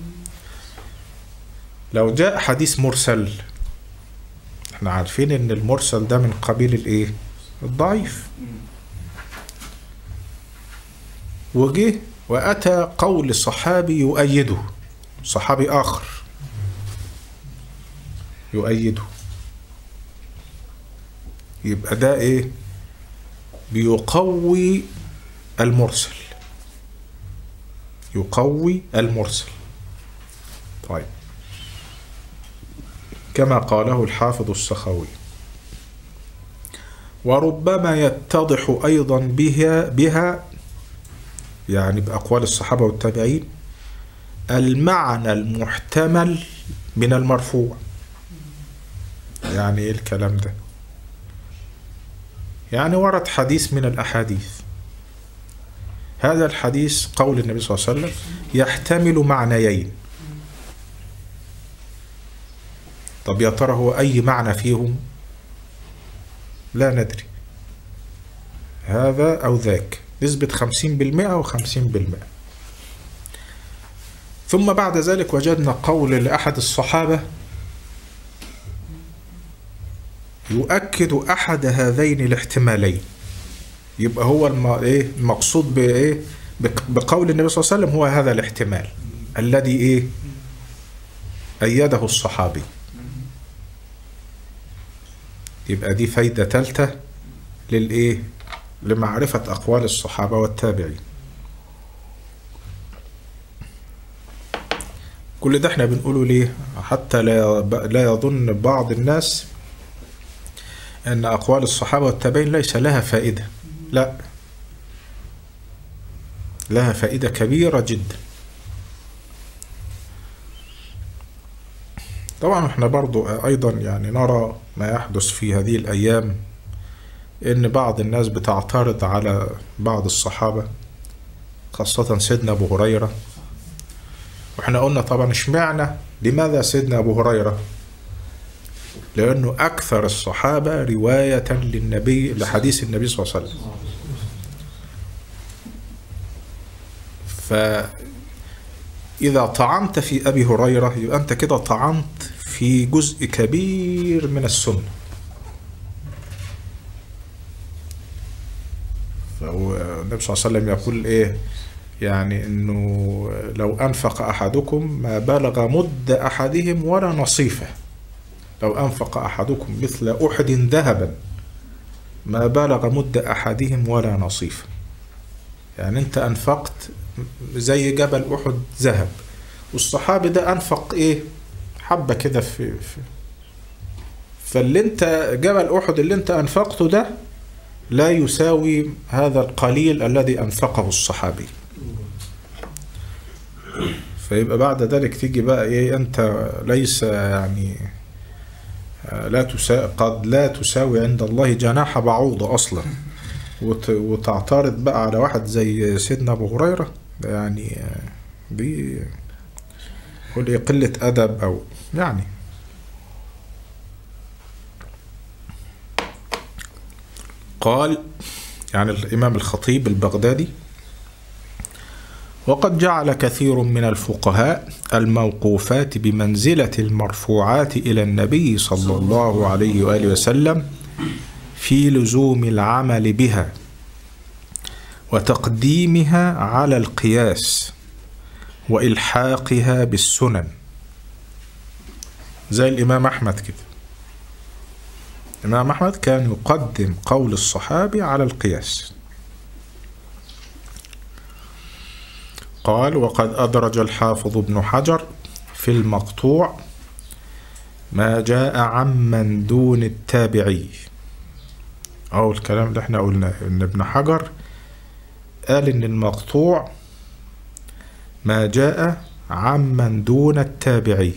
لو جاء حديث مرسل، احنا عارفين ان المرسل ده من قبيل الايه؟ الضعيف. وجه واتى قول صحابي يؤيده، صحابي اخر يؤيده، يبقى ده ايه؟ بيقوي المرسل، يقوي المرسل. طيب، كما قاله الحافظ السخاوي. وربما يتضح أيضا بها يعني بأقوال الصحابة والتابعين المعنى المحتمل من المرفوع. يعني إيه الكلام ده؟ يعني ورد حديث من الأحاديث، هذا الحديث قول النبي صلى الله عليه وسلم يحتمل معنيين. طب يا ترى هو أي معنى فيهم؟ لا ندري، هذا أو ذاك، نسبة 50% و50%. ثم بعد ذلك وجدنا قول لأحد الصحابة يؤكد أحد هذين الاحتمالين. يبقى هو المقصود بإيه؟ بقول النبي صلى الله عليه وسلم هو هذا الاحتمال الذي إيه؟ أيده الصحابي. يبقى دي فايدة ثالثة للإيه؟ لمعرفة أقوال الصحابة والتابعين. كل ده احنا بنقوله ليه؟ حتى لا يظن بعض الناس أن أقوال الصحابة والتابعين ليس لها فائدة. لا، لها فائدة كبيرة جدا. طبعا احنا برضو أيضا يعني نرى ما يحدث في هذه الأيام، إن بعض الناس بتعترض على بعض الصحابة، خاصة سيدنا أبو هريرة. وإحنا قلنا طبعا اشمعنى، لماذا سيدنا أبو هريرة؟ لأنه أكثر الصحابة رواية للنبي، لحديث النبي صلى الله عليه وسلم. فإذا طعنت في أبي هريرة يبقى أنت كده طعنت في جزء كبير من السنة. فالنبي صلى الله عليه وسلم يقول إيه؟ يعني إنه لو أنفق أحدكم ما بلغ مد أحدهم ولا نصيفه. لو أنفق أحدكم مثل أحد ذهبا ما بلغ مد أحدهم ولا نصيفه. يعني أنت أنفقت زي جبل أحد ذهب، والصحابي ده أنفق إيه؟ حبة كده في فاللي أنت جبل أحد اللي أنت أنفقته ده لا يساوي هذا القليل الذي أنفقه الصحابي. فيبقى بعد ذلك تيجي بقى إيه؟ أنت ليس يعني قد لا تساوي عند الله جناح بعوضة أصلا، وتعترض بقى على واحد زي سيدنا أبو هريرة. يعني دي قل قلة أدب أو يعني. قال يعني الإمام الخطيب البغدادي: وقد جعل كثير من الفقهاء الموقوفات بمنزلة المرفوعات إلى النبي صلى الله عليه وآله وسلم في لزوم العمل بها وتقديمها على القياس وإلحاقها بالسنن، زي الإمام أحمد كده. الإمام أحمد كان يقدم قول الصحابي على القياس. قال: وقد أدرج الحافظ ابن حجر في المقطوع ما جاء عمن دون التابعي. أو الكلام اللي احنا قلناه إن ابن حجر قال إن المقطوع ما جاء عمن دون التابعي،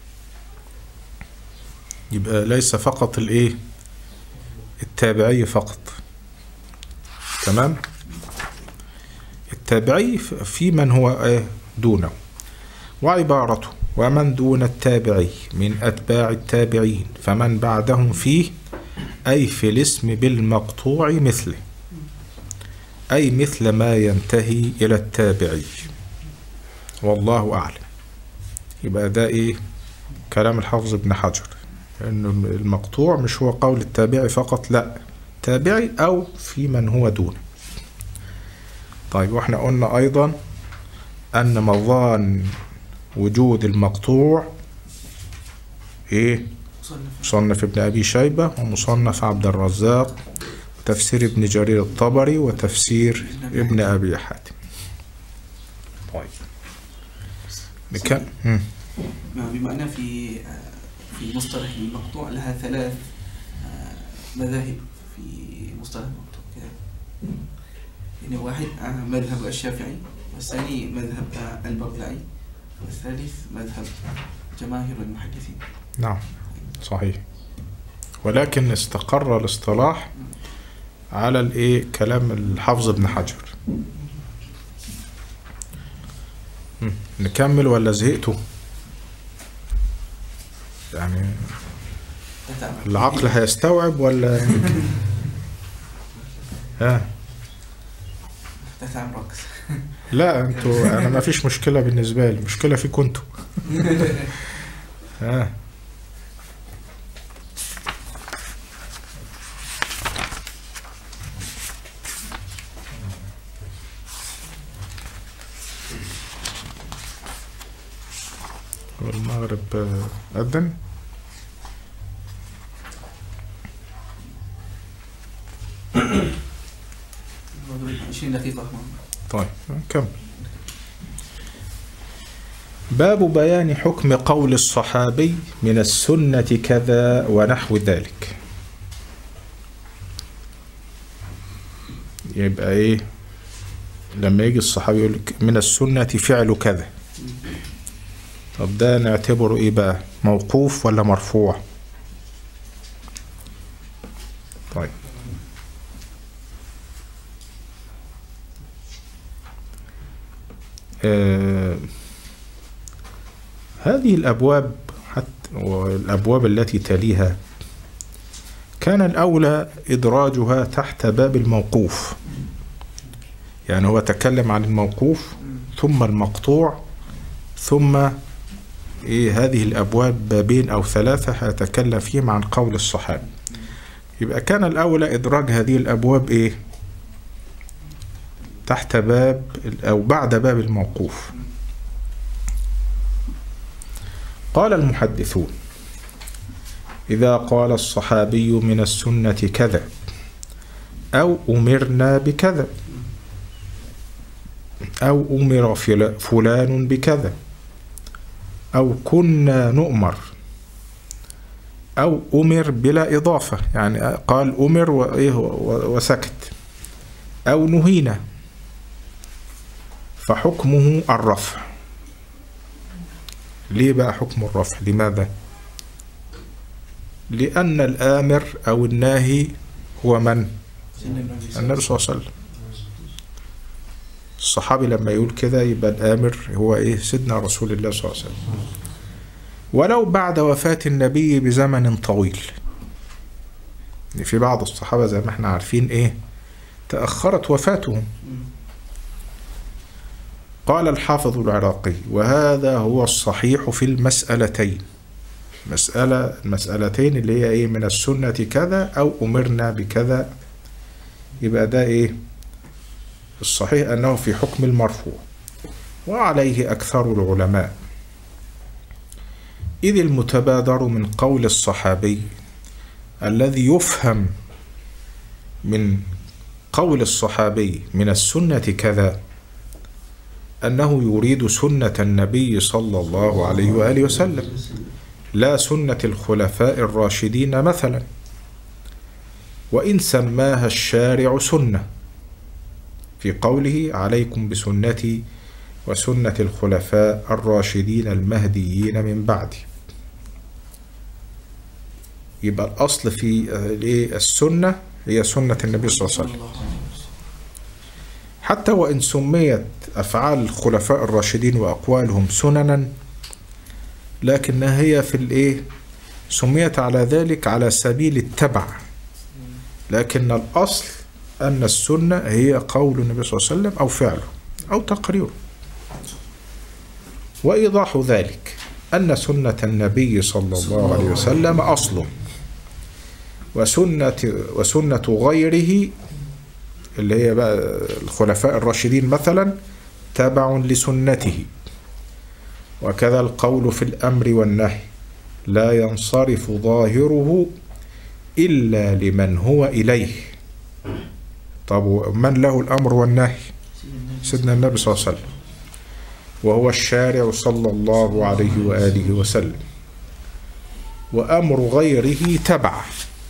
يبقى ليس فقط الإيه؟ التابعي فقط. تمام؟ التابعي في من هو دونه. وعبارته ومن دون التابعي من أتباع التابعين فمن بعدهم فيه، أي في الاسم بالمقطوع مثله، أي مثل ما ينتهي إلى التابعي. والله أعلم. يبقى ده كلام الحافظ ابن حجر، إنه المقطوع مش هو قول التابعي فقط، لا، تابعي أو في من هو دونه. طيب، واحنا قلنا أيضا أن مظان وجود المقطوع مصنف ابن أبي شيبة، ومصنف عبد الرزاق، تفسير ابن جرير الطبري، وتفسير ابن أبي حاتم. طيب، بما أن في مصطلح المقطوع لها 3 مذاهب في مصطلح المقطوع كذا، يعني واحد مذهب الشافعي، والثاني مذهب البرزعي، والثالث مذهب جماهير المحدثين. نعم، صحيح. ولكن استقر الاصطلاح على كلام الحافظ ابن حجر. نكمل ولا زهقتوا؟ يعني العقل هيستوعب ولا لا، انتوا انا ما فيش مشكلة بالنسبة لي، المشكلة فيكم انتوا. والمغرب أذن. 20 دقيقة. طيب، كم. باب بيان حكم قول الصحابي من السنة كذا ونحو ذلك. يبقى لما يجي الصحابي يقول من السنة فعل كذا، طب ده نعتبره بقى، موقوف ولا مرفوع؟ طيب، هذه الأبواب والأبواب التي تليها كان الأولى إدراجها تحت باب الموقوف، يعني هو تكلم عن الموقوف ثم المقطوع، ثم هذه الأبواب بابين أو 3 هيتكلم فيهم عن قول الصحابي. يبقى كان الأولى إدراج هذه الأبواب تحت باب أو بعد باب الموقوف. قال المحدثون: إذا قال الصحابي من السنة كذا، أو أمرنا بكذا، أو أمر فلان بكذا، أو كنا نؤمر، أو أمر بلا إضافة، يعني قال أمر وسكت، أو نهينا، فحكمه الرفع. ليه بقى حكم الرفع؟ لماذا؟ لأن الآمر أو الناهي هو من؟ النبي صلى الله عليه وسلم. الصحابي لما يقول كده يبقى الآمر هو سيدنا رسول الله صلى الله عليه وسلم، ولو بعد وفاة النبي بزمن طويل. في بعض الصحابة زي ما احنا عارفين تأخرت وفاتهم. قال الحافظ العراقي: وهذا هو الصحيح في المسألتين، المسألتين اللي هي من السنة كذا أو أمرنا بكذا، يبقى ده الصحيح أنه في حكم المرفوع، وعليه أكثر العلماء، إذ المتبادر من قول الصحابي الذي يفهم من قول الصحابي من السنة كذا أنه يريد سنة النبي صلى الله عليه وآله وسلم، لا سنة الخلفاء الراشدين مثلا، وإن سماها الشارع سنة في قوله: عليكم بسنتي وسنة الخلفاء الراشدين المهديين من بعدي. يبقى الأصل في السنة هي سنة النبي صلى الله عليه وسلم، حتى وإن سميت أفعال الخلفاء الراشدين وأقوالهم سننا، لكنها هي في الإيه سميت على ذلك على سبيل التبع، لكن الأصل أن السنة هي قول النبي صلى الله عليه وسلم أو فعله أو تقريره. وإيضاح ذلك أن سنة النبي صلى الله عليه وسلم أصل، وسنة غيره اللي هي بقى الخلفاء الراشدين مثلا تبع لسنته. وكذا القول في الأمر والنهي لا ينصرف ظاهره إلا لمن هو إليه. طب من له الأمر والنهي؟ سيدنا النبي صلى الله عليه وسلم، وهو الشارع صلى الله عليه وآله وسلم. وأمر غيره تبع،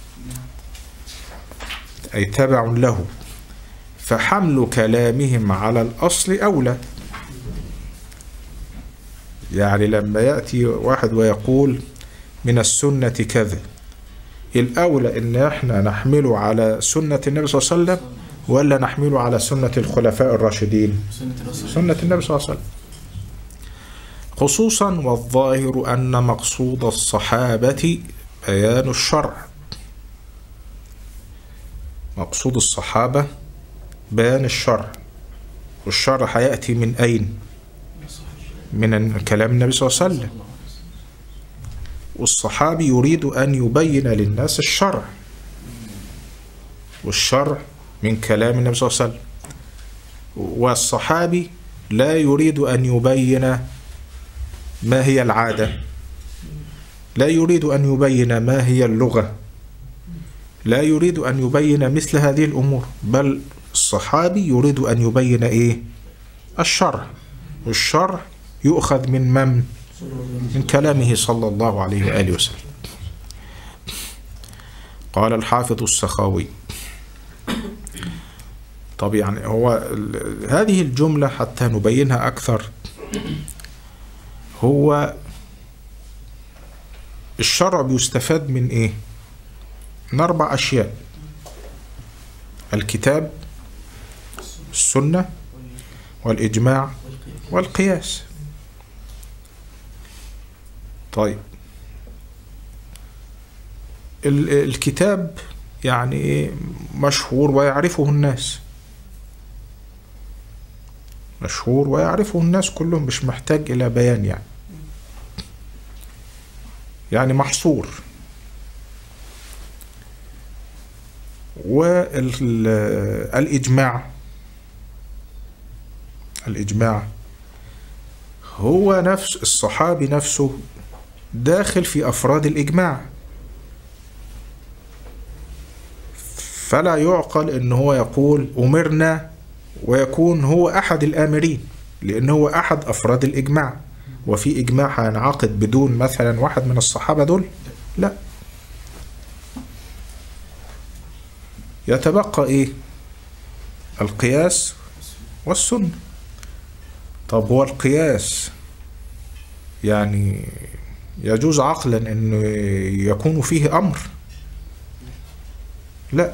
أي تبع له، فحمل كلامهم على الأصل أولى. يعني لما يأتي واحد ويقول من السنة كذا، الأولى إن احنا نحمله على سنة النبي صلى الله عليه وسلم ولا نحمله على سنة الخلفاء الراشدين؟ سنة النبي صلى الله عليه وسلم. خصوصا والظاهر أن مقصود الصحابة بيان الشرع. مقصود الصحابة بيان الشرع، والشرع هيأتي من أين؟ من كلام النبي صلى الله عليه وسلم. والصحابي يريد أن يبين للناس الشرع، والشرع من كلام النبي صلى الله عليه وسلم. والصحابي لا يريد أن يبين ما هي العادة، لا يريد أن يبين ما هي اللغة، لا يريد أن يبين مثل هذه الأمور، بل الصحابي يريد أن يبين إيه؟ الشرع. والشرع يؤخذ من كلامه صلى الله عليه وآله وسلم. قال الحافظ السخاوي. طب يعني هو هذه الجملة حتى نبينها أكثر، هو الشرع بيستفاد من إيه؟ من 4 أشياء: الكتاب، السنة، والإجماع، والقياس. طيب الكتاب يعني إيه؟ مشهور ويعرفه الناس، مشهور ويعرفه الناس كلهم، مش محتاج إلى بيان، يعني محصور. والإجماع، الإجماع هو نفس الصحابي نفسه داخل في أفراد الإجماع، فلا يعقل إن هو يقول أمرنا ويكون هو أحد الآمرين، لأنه هو أحد أفراد الإجماع. وفي إجماع هينعقد بدون مثلا واحد من الصحابة دول؟ لا. يتبقى إيه؟ القياس والسنة. طب هو القياس يعني يجوز عقلا أنه يكون فيه أمر؟ لا.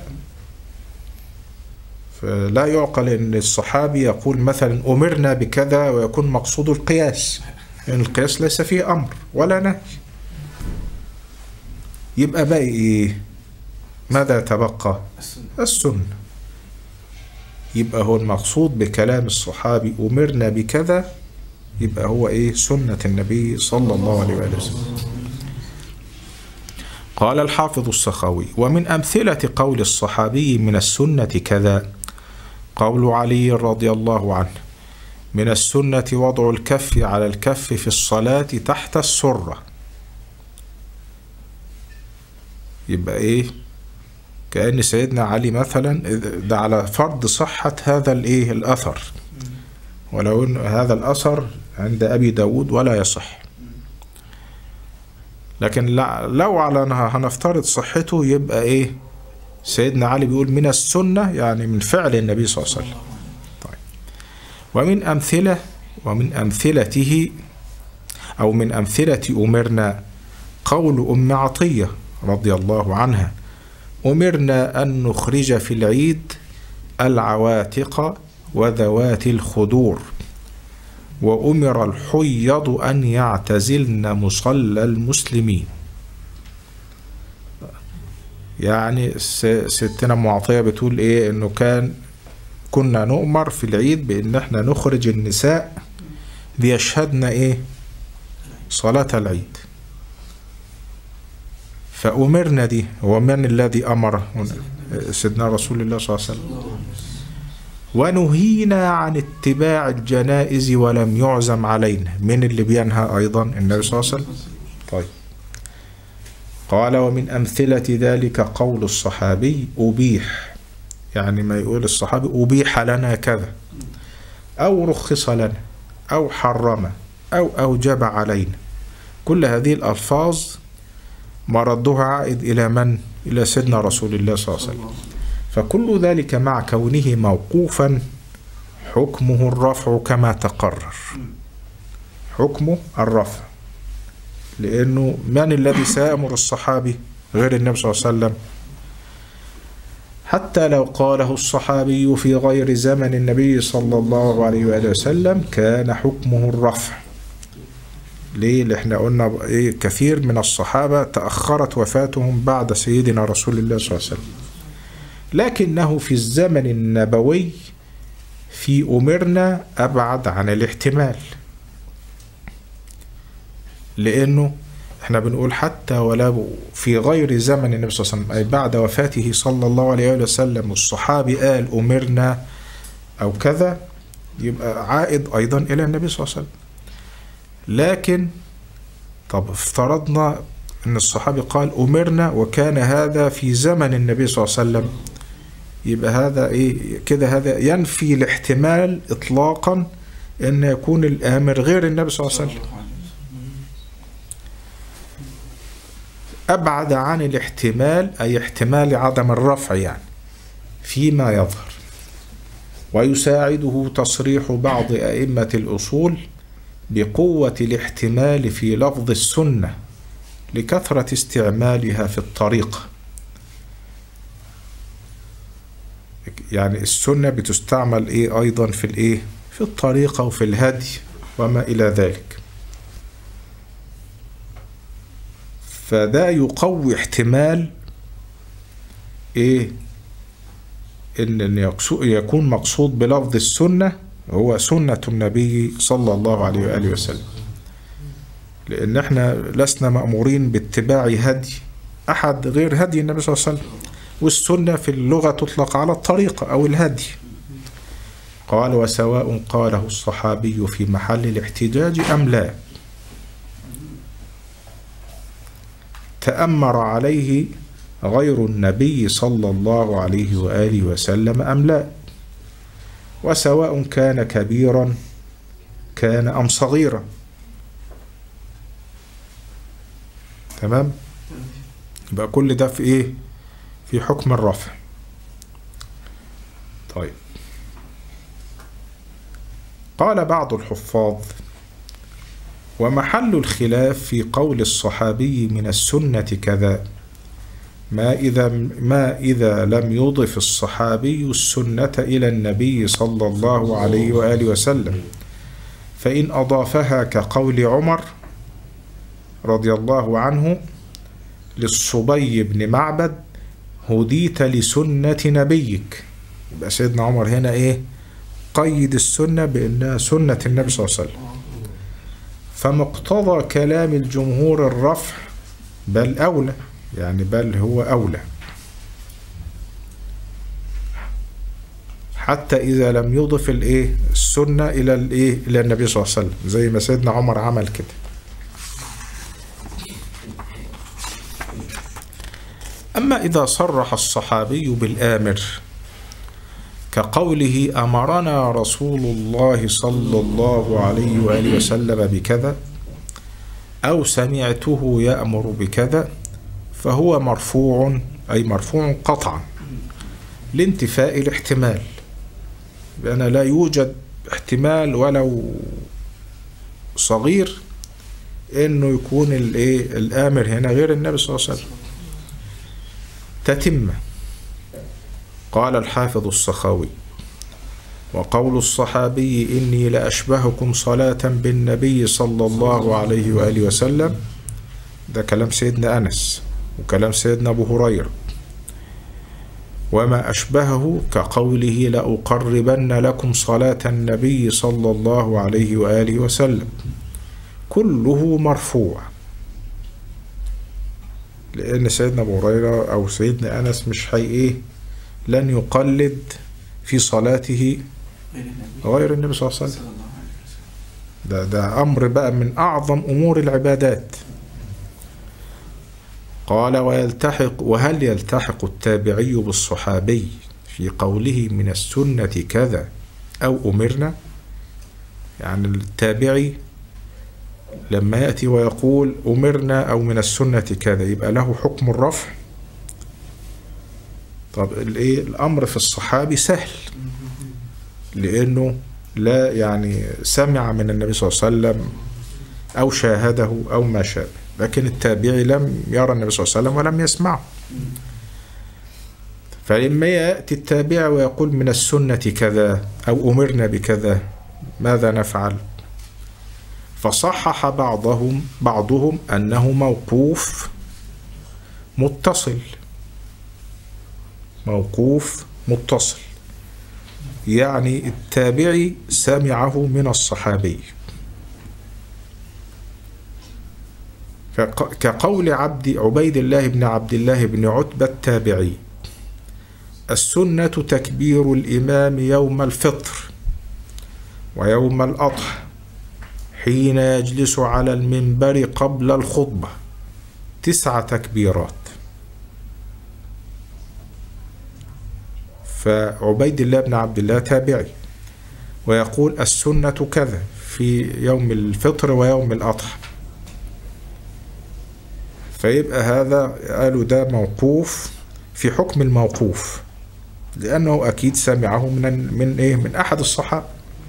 فلا يعقل أن الصحابي يقول مثلا أمرنا بكذا ويكون مقصود القياس، لأن القياس ليس فيه أمر ولا نهي. يبقى باقي إيه؟ ماذا يتبقى؟ السنة. يبقى هو المقصود بكلام الصحابي أمرنا بكذا، يبقى هو إيه؟ سنة النبي صلى الله عليه وسلم. قال الحافظ السخاوي: ومن أمثلة قول الصحابي من السنة كذا قول علي رضي الله عنه: من السنة وضع الكف على الكف في الصلاة تحت السرة. يبقى إيه؟ كأن سيدنا علي مثلا ده على فرض صحة هذا الإيه؟ الأثر، ولو أن هذا الأثر عند أبي داود ولا يصح، لكن لو على هنفترض صحته يبقى إيه؟ سيدنا علي بيقول من السنة، يعني من فعل النبي صلى الله عليه وسلم. طيب. ومن أمثلته أو من أمثلة أمرنا قول أم عطية رضي الله عنها: أمرنا أن نخرج في العيد العواتق وذوات الخدور، وأمر الحيض أن يعتزلن مصلى المسلمين. يعني ستنا معطية بتقول إيه؟ إنه كنا نؤمر في العيد بإن احنا نخرج النساء ليشهدن إيه؟ صلاة العيد. فأمرنا دي، ومن الذي أمر؟ سيدنا رسول الله صلى الله عليه وسلم. ونهينا عن اتباع الجنائز ولم يعزم علينا. من اللي بينهى أيضا؟ النبي صلى الله عليه وسلم. طيب، قال ومن أمثلة ذلك قول الصحابي أبيح، يعني ما يقول الصحابي أبيح لنا كذا، أو رخص لنا، أو حرم، أو أوجب علينا. كل هذه الألفاظ مردها عائد إلى من؟ إلى سيدنا رسول الله صلى الله عليه وسلم. فكل ذلك مع كونه موقوفا حكمه الرفع كما تقرر. حكمه الرفع، لأنه من الذي سيأمر الصحابي غير النبي صلى الله عليه وسلم؟ حتى لو قاله الصحابي في غير زمن النبي صلى الله عليه وآله وسلم كان حكمه الرفع. ليه؟ اللي احنا قلنا كثير من الصحابة تأخرت وفاتهم بعد سيدنا رسول الله صلى الله عليه وسلم، لكنه في الزمن النبوي في أمرنا أبعد عن الاحتمال، لأنه احنا بنقول حتى ولو في غير زمن النبي صلى الله عليه وسلم، أي بعد وفاته صلى الله عليه وسلم، والصحابي قال أمرنا أو كذا، يبقى عائد أيضا إلى النبي صلى الله عليه وسلم. لكن طب افترضنا أن الصحابي قال أمرنا وكان هذا في زمن النبي صلى الله عليه وسلم، يبقى هذا إيه كده؟ هذا ينفي الاحتمال إطلاقا أن يكون الآمر غير النبي صلى الله عليه وسلم. أبعد عن الاحتمال، أي احتمال عدم الرفع يعني فيما يظهر. ويساعده تصريح بعض أئمة الأصول بقوة الاحتمال في لفظ السنة لكثرة استعمالها في الطريقة. يعني السنة بتستعمل إيه أيضا في الإيه؟ في الطريقة وفي الهدي وما إلى ذلك. فده يقوي احتمال إيه؟ إن يكون مقصود بلفظ السنة هو سنة النبي صلى الله عليه وآله وسلم، لأن احنا لسنا مأمورين باتباع هدي أحد غير هدي النبي صلى الله عليه وسلم. والسنة في اللغة تطلق على الطريقة أو الهدي. قال وسواء قاله الصحابي في محل الاحتجاج أم لا، تأمر عليه غير النبي صلى الله عليه وآله وسلم أم لا، وسواء كان كبيرا كان أم صغيرا. تمام؟ يبقى كل ده في إيه؟ في حكم الرفع. طيب، قال بعض الحفاظ ومحل الخلاف في قول الصحابي من السنة كذا ما إذا لم يضف الصحابي السنة إلى النبي صلى الله عليه وآله وسلم، فإن أضافها كقول عمر رضي الله عنه للصبي بن معبد هديت لسنة نبيك، يبقى سيدنا عمر هنا إيه؟ قيد السنة بأنها سنة النبي صلى الله عليه وسلم. فمقتضى كلام الجمهور الرفع، بل أولى، يعني بل هو أولى، حتى إذا لم يضف الإيه؟ السنة إلى الإيه؟ إلى النبي صلى الله عليه وسلم، زي ما سيدنا عمر عمل كده. أما إذا صرح الصحابي بالآمر كقوله أمرنا رسول الله صلى الله عليه وآله وسلم بكذا، أو سمعته يأمر بكذا، فهو مرفوع، أي مرفوع قطعا لانتفاء الاحتمال، بأن لا يوجد احتمال ولو صغير إنه يكون الآمر هنا غير النبي صلى الله عليه وسلم. تتمة. قال الحافظ السخاوي وقول الصحابي إني لأشبهكم صلاة بالنبي صلى الله عليه وآله وسلم، ده كلام سيدنا أنس وكلام سيدنا أبو هريرة. وما أشبهه كقوله لأقربن لكم صلاة النبي صلى الله عليه وآله وسلم، كله مرفوع، لأن سيدنا أبو هريرة أو سيدنا أنس مش لن يقلد في صلاته غير النبي صلى الله عليه وسلم. ده أمر بقى من أعظم أمور العبادات. قال وهل يلتحق التابعي بالصحابي في قوله من السنة كذا أو أمرنا؟ يعني التابعي لما يأتي ويقول أمرنا أو من السنة كذا يبقى له حكم الرفع. طب الأمر في الصحابي سهل، لأنه لا يعني سمع من النبي صلى الله عليه وسلم أو شاهده أو ما شابه، لكن التابعي لم يرى النبي صلى الله عليه وسلم ولم يسمعه. فلما يأتي التابع ويقول من السنة كذا أو أمرنا بكذا ماذا نفعل؟ فصحح بعضهم أنه موقوف متصل، موقوف متصل، يعني التابعي سمعه من الصحابي، كقول عبيد الله بن عبد الله بن عتبة التابعي السنة تكبير الإمام يوم الفطر ويوم الأضحى حين يجلس على المنبر قبل الخطبة 9 تكبيرات. فعبيد الله بن عبد الله تابعي ويقول السنة كذا في يوم الفطر ويوم الأضحى، فيبقى هذا قالوا ده موقوف في حكم الموقوف، لأنه أكيد سمعه من أحد الصحابة.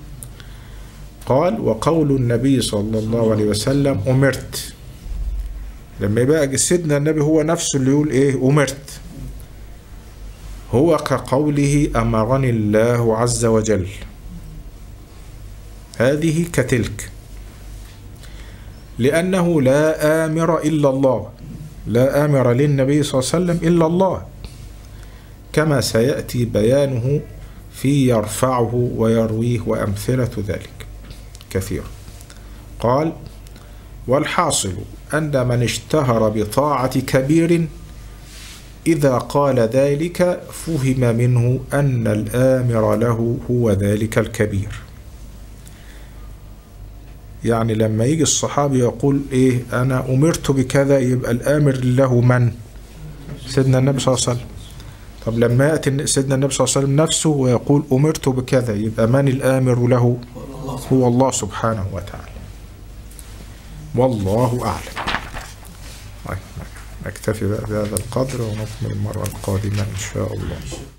قال وقول النبي صلى الله عليه وسلم أمرت، لما يبقى سيدنا النبي هو نفسه اللي يقول أمرت، هو كقوله أمرني الله عز وجل، هذه كتلك، لأنه لا آمر إلا الله، لا آمر للنبي صلى الله عليه وسلم إلا الله، كما سيأتي بيانه في يرفعه ويرويه وأمثلة ذلك كثير. قال والحاصل أن من اشتهر بطاعة كبير إذا قال ذلك فهم منه أن الآمر له هو ذلك الكبير. يعني لما يجي الصحابي يقول أنا أمرت بكذا، يبقى الآمر له من؟ سيدنا النبي صلى الله عليه وسلم. طب لما يأتي سيدنا النبي صلى الله عليه وسلم نفسه ويقول أمرت بكذا، يبقى من الآمر له؟ هو الله سبحانه وتعالى. والله أعلم. نكتفي بهذا القدر ونكمل المرة القادمة إن شاء الله.